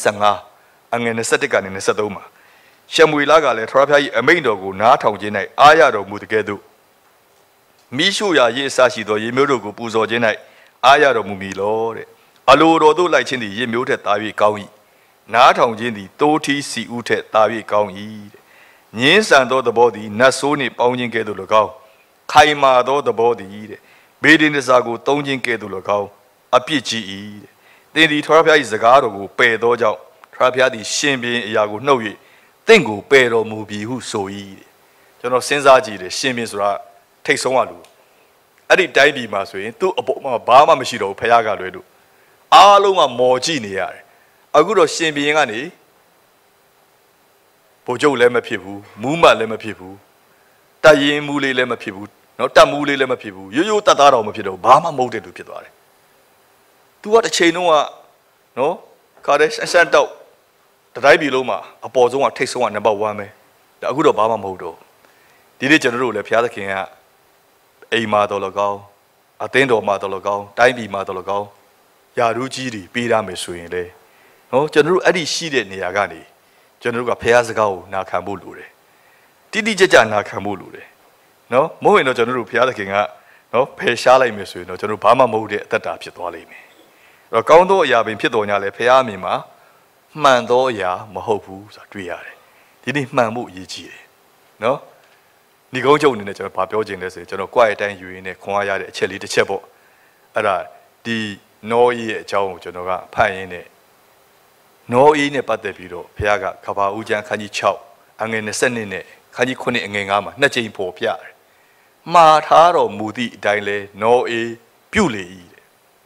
Speaker 1: 15အငယ်21ကနေ23မှာရှမွေလကလည်းထာဝရဘုရား၏အမိန့်တော်ကိုနားထောင်ခြင်း၌အားရတော်မူတကယ်သို့မိရှုရာရေအစရှိသောရေမျိုးတို့ကိုပူဇော်ခြင်း၌အားရတော်မူမည်လောတဲ့အလိုတော်သို့လိုက်ခြင်းသည်ရေမျိုးထက်သာ၍ကောင်း၏နားထောင်ခြင်းသည်တိုးထီးစီဥထက်သာ၍ကောင်း၏တဲ့ငင်းဆန်သောသဘောသည်နတ်ဆိုးနှင့်ပေါင်းခြင်းကဲ့သို့၎င်းခိုင်မာသောသဘောသည်တဲ့ဘေဒင်တစားကိုတုံးခြင်းကဲ့သို့၎င်းအပြစ်ကြီး၏တဲ့သင်သည်ထာဝရဘုရား၏စကားတော်ကိုပယ်သောကြောင့်ထာဝရဘုရားသည်ရှင်ဘုရင်အရာကိုနှုတ်၍သင်ကိုပယ်တော်မူပြီဟုဆို၏တဲ့ကျွန်တော်စဉ်းစားကြည့်တယ်ရှင်ဘုရင်ဆိုတာထိတ်ဆုံးရလူအဲ့ဒီတိုင်းပြည်မှာဆိုရင်သူ့အပေါ်မှာဘာမှမရှိတော့ဘူးဘုရားကလွဲလို့အားလုံးကမော်ကြည့်နေရတယ်အခုတော့ရှင်ဘုရင်ကနေပိုကျုပ်လည်းမဖြစ်ဘူးမူးမတ်လည်းမဖြစ်ဘူးတရင်မူးလေးလည်းမဖြစ်ဘူးနော်တက်မူးလေးလည်းမဖြစ်ဘူးရိုးရိုးတတ်သားတော်မဖြစ်တော့ဘာမှမဟုတ်တဲ့သူဖြစ်သွားတယ်။ तू ကတစ်ချိန်လုံးကနော်ခါတဲ့ဆန်းတော့တတိုင်းပြည်လုံးမှာအပေါ်ဆုံးကထိတ်ဆုံးကနံပါတ်1ပဲ။ဒါအခုတော့ဘာမှမဟုတ်တော့ဒီနေ့ကျွန်တော်တို့လည်းဘုရားသခင်ကအိမ်မှာတော်လကောင်းအသင်းတော်မှာတော်လကောင်းတိုင်းပြည်မှာတော်လကောင်းယာရုကြီးတွေပေးရမယ်ဆိုရင်လေနော်ကျွန်တော်တို့အဲ့ဒီရှိတဲ့နေရာကနေကျွန်တော်တို့ကဘုရားစကားကိုနာခံဖို့လိုတယ်။တိတိကျကျနာခံဖို့လိုတယ်။နော်မဟုတ်ရင်တော့ကျွန်တော်တို့ဘုရားသခင်ကနော်ဖယ်ရှားလိုက်မယ်ဆိုရင်တော့ကျွန်တော်ဘာမှမဟုတ်တဲ့အသက်တာဖြစ်သွားလိမ့်မယ်။အဲ့တော့ကောင်းသောအရာပင်ဖြစ်တော်냐လဲဘုရားအမြင်မှာမှန်သောအရာမဟုတ်ဘူးဆိုတာတွေ့ရတယ်။ဒီနေ့မှန်ဖို့အရေးကြီးတယ်။နော်ဒီကုန်းချုပ်အနေနဲ့ကျွန်တော်ဗာပြောခြင်းလဲဆိုရင်ကျွန်တော်ကြွားရတိုင်းယူရင်းနဲ့ခွန်အားရတဲ့အချက်လေးတစ်ချက်ပေါ့အဲ့ဒါဒီနောအေးရဲ့အကြောင်းကိုကျွန်တော်ကဖတ်ရင်းနဲ့နောအေးနဲ့ပတ်သက်ပြီးတော့ဘုရားကကဘာဦးကျမ်းခန်းကြီး6အငယ်20နဲ့ခန်းကြီး9အငယ်9မှာနှစ်ကြိမ်ပေါ်ပြတယ်မှားထားတော်မူသည့်အတိုင်းလဲနောအေးပြုလေ၏တဲ့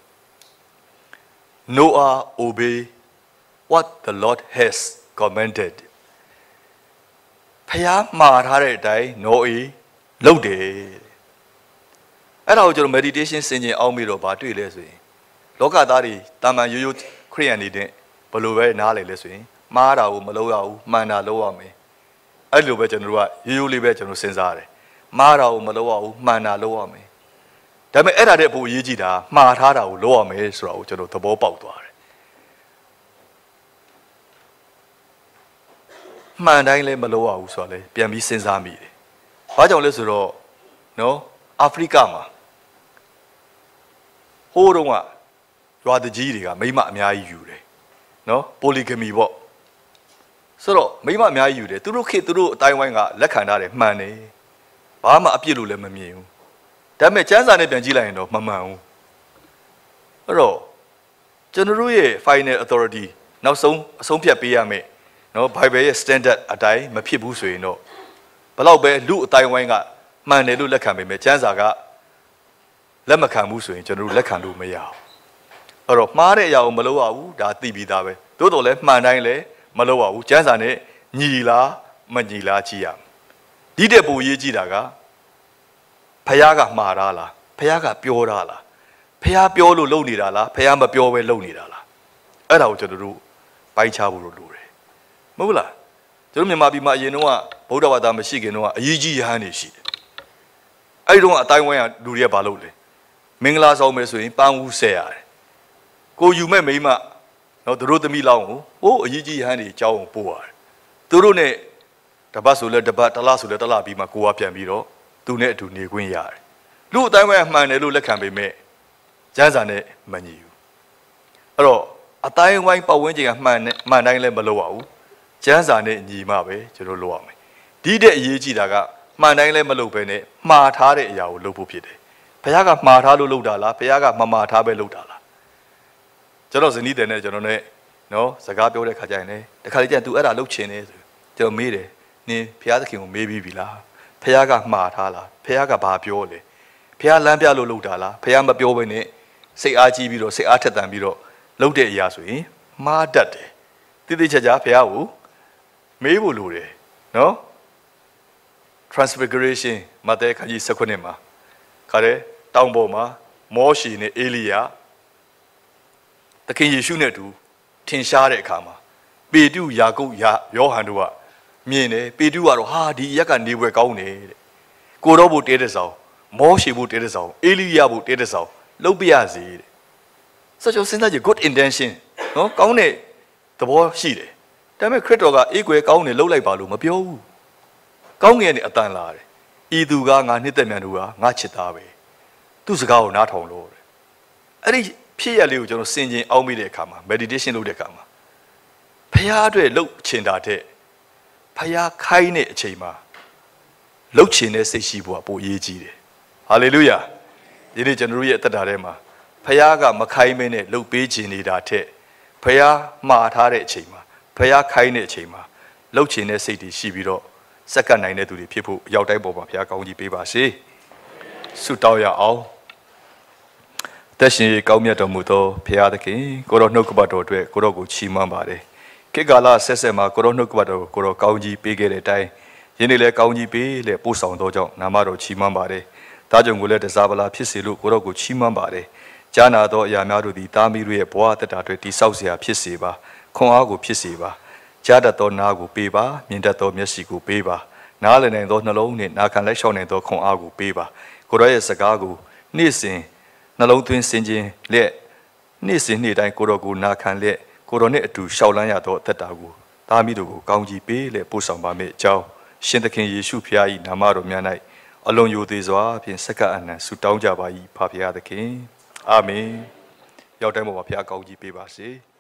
Speaker 1: Noah obey what the Lord has commandedဖျားမှားထားတဲ့အတိုင်းနောအေးလုပ်တယ်အဲ့ဒါကိုကျွန်တော် meditation ဆင်ခြင်အောင်ပြီးတော့ဗာတွေ့လဲဆိုရင်လောကသားတွေတာမန်ရိုးရိုးခရိယန်နေတဲ့ဘယ်လိုပဲနားလေလဲဆိုရင်မှားတာကိုမလုပ်ရဘူးမှန်တာလုပ်ရမယ်အဲ့လိုပဲကျွန်တော်တို့ကရိုးရိုးလေးပဲကျွန်တော်စဉ်းစားရတယ်မှားတာကိုမလုပ်ရဘူးမှန်တာလုပ်ရမယ်ဒါပေမဲ့အဲ့ဒါတဲ့ပိုအရေးကြီးတာမှားထားတာကိုလုပ်ရမယ်ဆိုတာကိုကျွန်တော်သဘောပေါက်သွားတယ်မှန်တိုင်းလည်းမလုပ်ရဘူးဆိုတော့လေပြန်ပြီးစဉ်းစားမိတယ်။ဘာကြောင့်လဲဆိုတော့နော်အာဖရိကမှာဟိုးတုန်းကရွာတကြီးတွေကမိမအများကြီးယူတယ်။နော်ပိုလီဂမီပေါ့။ဆိုတော့မိမအများကြီးယူတယ်သူတို့ခေတ်သူတို့အတိုင်းဝိုင်းကလက်ခံထားတယ်မှန်တယ်။ဘာမှအပြစ်လို့လည်းမမြင်ဘူး။ဒါပေမဲ့ကျမ်းစာနဲ့ပြန်ကြည့်လိုက်ရင်တော့မမှန်ဘူး။အဲ့တော့ကျွန်တော်တို့ရဲ့ final authority နောက်ဆုံးအဆုံးဖြတ်ပေးရမယ်နော် Bible ရဲ့ standard အတိုင်းမဖြစ်ဘူးဆိုရင်တော့ဘလောက်ပဲလူအတိုင်းဝိုင်းကမှန်တယ်လို့လက်ခံပေမဲ့ကျမ်းစာကလက်မခံဘူးဆိုရင်ကျွန်တော်တို့လက်ခံလို့မရဘူးအဲ့တော့မှားတဲ့အရာကိုမလုပ်ရဘူးဒါသိပြီးသားပဲသို့တော်လည်းမှန်တိုင်းလည်းမလုပ်ရဘူးကျမ်းစာနဲ့ညီလားမညီလားကြည့်ရမယ်ဒီတဲ့ပိုရေးကြည့်တာကဖခင်ကမှားတာလားဖခင်ကပြောတာလားဖခင်ပြောလို့လုပ်နေတာလားဖခင်မပြောဘဲလုပ်နေတာလားအဲ့ဒါကိုကျွန်တော်တို့ပိုင်းခြားဖို့လိုတယ်မဟုတ်လားကျွန်တော်မြန်မာပြည်မှာအရင်တော့ဗုဒ္ဓဘာသာမရှိခင်တော့အရေးကြီးရဟန်းတွေရှိတယ်အဲ့ဒီတော့အတိုင်းဝိုင်းကလူတွေကဘာလုပ်လဲမင်္ဂလာဆောင်မယ်ဆိုရင်ပန်းဦးဆဲရတယ်ကိုယူမဲ့မိမနော်သူတို့သမီးလောင်းကိုဟိုးအရေးကြီးရဟန်းတွေအကြောင်းကိုပို့ရတယ်သူတို့ ਨੇ တပတ်ဆိုလဲတပတ်တလဆိုလဲတလပြီးမှကိုကပြန်ပြီးတော့သူနဲ့အတူနေခွင့်ရတယ်လူအတိုင်းဝိုင်းမှန်တယ်လို့လက်ခံပေမဲ့ကျမ်းစာနဲ့မညီဘူးအဲ့တော့အတိုင်းဝိုင်းပတ်ဝန်းကျင်ကမှန်တိုင်းလည်းမလုပ်ရဘူးကျမ်းစာနဲ့ညီမှပဲကျွန်တော်လုပ်ရမယ်ဒီတဲ့အရေးကြီးတာကမှန်တိုင်းလည်းမလုပ်ဘဲနဲ့မှားထားတဲ့အရာကိုလုပ်ဖို့ဖြစ်တယ်ဘုရားကမှားထားလို့လုပ်တာလားဘုရားကမမှားထားပဲလုပ်တာလားကျွန်တော်ဇနီးတဲ့နဲ့ကျွန်တော်နဲ့နော်စကားပြောတဲ့ခါကျရင်လေတခါလေကျရင် तू အဲ့ဒါလုပ်ချင်တယ်ဆိုကျွန်တော်မေးတယ်နင်ဘုရားသခင်ကိုမေးပြီးပြီလားဘုရားကမှားထားလားဘုရားကဘာပြောလဲဘုရားလမ်းပြလို့လုပ်တာလားဘုရားမပြောဘဲနဲ့စိတ်အားကြီးပြီးတော့စိတ်အားထက်သန်ပြီးတော့လုပ်တဲ့အရာဆိုရင်မှားတတ်တယ်တိတိကျကျဘုရားကိုမေးဖို့လိုတယ်နော် transfiguration မဿဲခန်းကြီး19မှာခါတဲ့တောင်ပေါ်မှာမောရှေနဲ့အေလိယသခင်ယေရှုနဲ့အတူထင်ရှားတဲ့အခါမှာပေတုယာကုပ်ယောဟန်တို့ကမြင်တယ်ပေတုကတော့ဟာဒီရက်ကနေပွဲကောင်းတယ်တဲ့ကိုတော့ဘုတဲတဲ့ဆောင်မောရှေဘုတဲတဲ့ဆောင်အေလိယဘုတဲတဲ့ဆောင်လှုပ်ပြရစီတဲ့စကြောစဉ်းစားကြည့် good intention နော်ကောင်းတဲ့သဘောရှိတယ်ဒါပေမဲ့ခရစ်တော်ကအေးကွယ်ကောင်းတယ်လှုပ်လိုက်ပါလို့မပြောဘူးကောင်းငယ်နဲ့အတန်လာတယ်ဤသူကငါနှစ်သက်မြန်သူကငါချစ်သားပဲသူ့စကားကိုနားထောင်လို့တဲ့အဲ့ဒီဖြစ်ရလေးကိုကျွန်တော်စင်ကျင်အောက်မိတဲ့အခါမှာ meditation လုပ်တဲ့အခါမှာဖခင်အတွက်လှုပ်ချင်တာတဲ့ဖခင်ခိုင်းတဲ့အချိန်မှာလှုပ်ချင်တဲ့စိတ်ရှိဖို့ကပိုအရေးကြီးတယ်ဟာလေလုယာဒီနေ့ကျွန်တော်တို့ရဲ့အသက်တာထဲမှာဖခင်ကမခိုင်းမင်းနဲ့လှုပ်ပေးခြင်းနေတာတဲ့ဖခင်မှားထားတဲ့အချိန်မှာဖခင်ခိုင်းတဲ့အချိန်မှာလှုပ်ချင်တဲ့စိတ်တွေရှိပြီးတော့စက္ကန့်နိုင်တဲ့သူတွေဖြစ်ဖို့အရောက်တိုင်းပေါ်မှာဘုရားကောင်းကြီးပေးပါစေဆုတောင်းရအောင်သက်ရှင်ကောင်းမြတ်တော်မူသောဘုရားသခင်ကိုတော်နှုတ်ကပတ်တော်အတွက်ကိုတော်ကိုချီးမွမ်းပါတယ်ခေကာလာဆက်ဆက်မှာကိုရောနှုတ်ကပတ်တော်ကိုရောကောင်းကြီးပေးခဲ့တဲ့အတိုင်းယင်းနေ့လည်းကောင်းကြီးပေးလေပို့ဆောင်သောကြောင့်နာမတော်ချီးမွမ်းပါတယ်။ဒါကြောင့်ကိုလည်းတစားပလာဖြစ်စေလို့ကိုရောကိုချီးမွမ်းပါတယ်။ကြားနာသောအရာများတို့သည်တာမီတို့ရဲ့ဘဝတတတွေတိဆောက်เสียဖြစ်စေပါ။ခွန်အားကိုဖြစ်စေပါ။ကြားတတ်သောနားကိုပေးပါ။မြင်တတ်သောမျက်စိကိုပေးပါ။နားလည်နိုင်သောနှလုံးနှင့်နာခံလက်လျှောက်နိုင်သောခွန်အားကိုပေးပါ။ကိုရောရဲ့စကားကိုနေ့စဉ်နှလုံးသွင်းစင်ခြင်းလက်နေ့စဉ်နေ့တိုင်းကိုရောကိုနာခံလက်ကိုရောနဲ့အတူရှောက်လန်းရသောအသက်တာကိုတာမီတို့ကိုကောင်းကြီးပေးလေပို့ဆောင်ပါမယ့်အကြောင်းရှင်သခင်ယေရှုဖျား၏နာမတော်များ၌အလွန်ယိုသေးစွာဖြင့်စက္ကအနံဆုတောင်းကြပါ၏ဖာဖျားသခင်အာမင်ရောက်တိုင်းပေါ်မှာဖျားကောင်းကြီးပေးပါစေ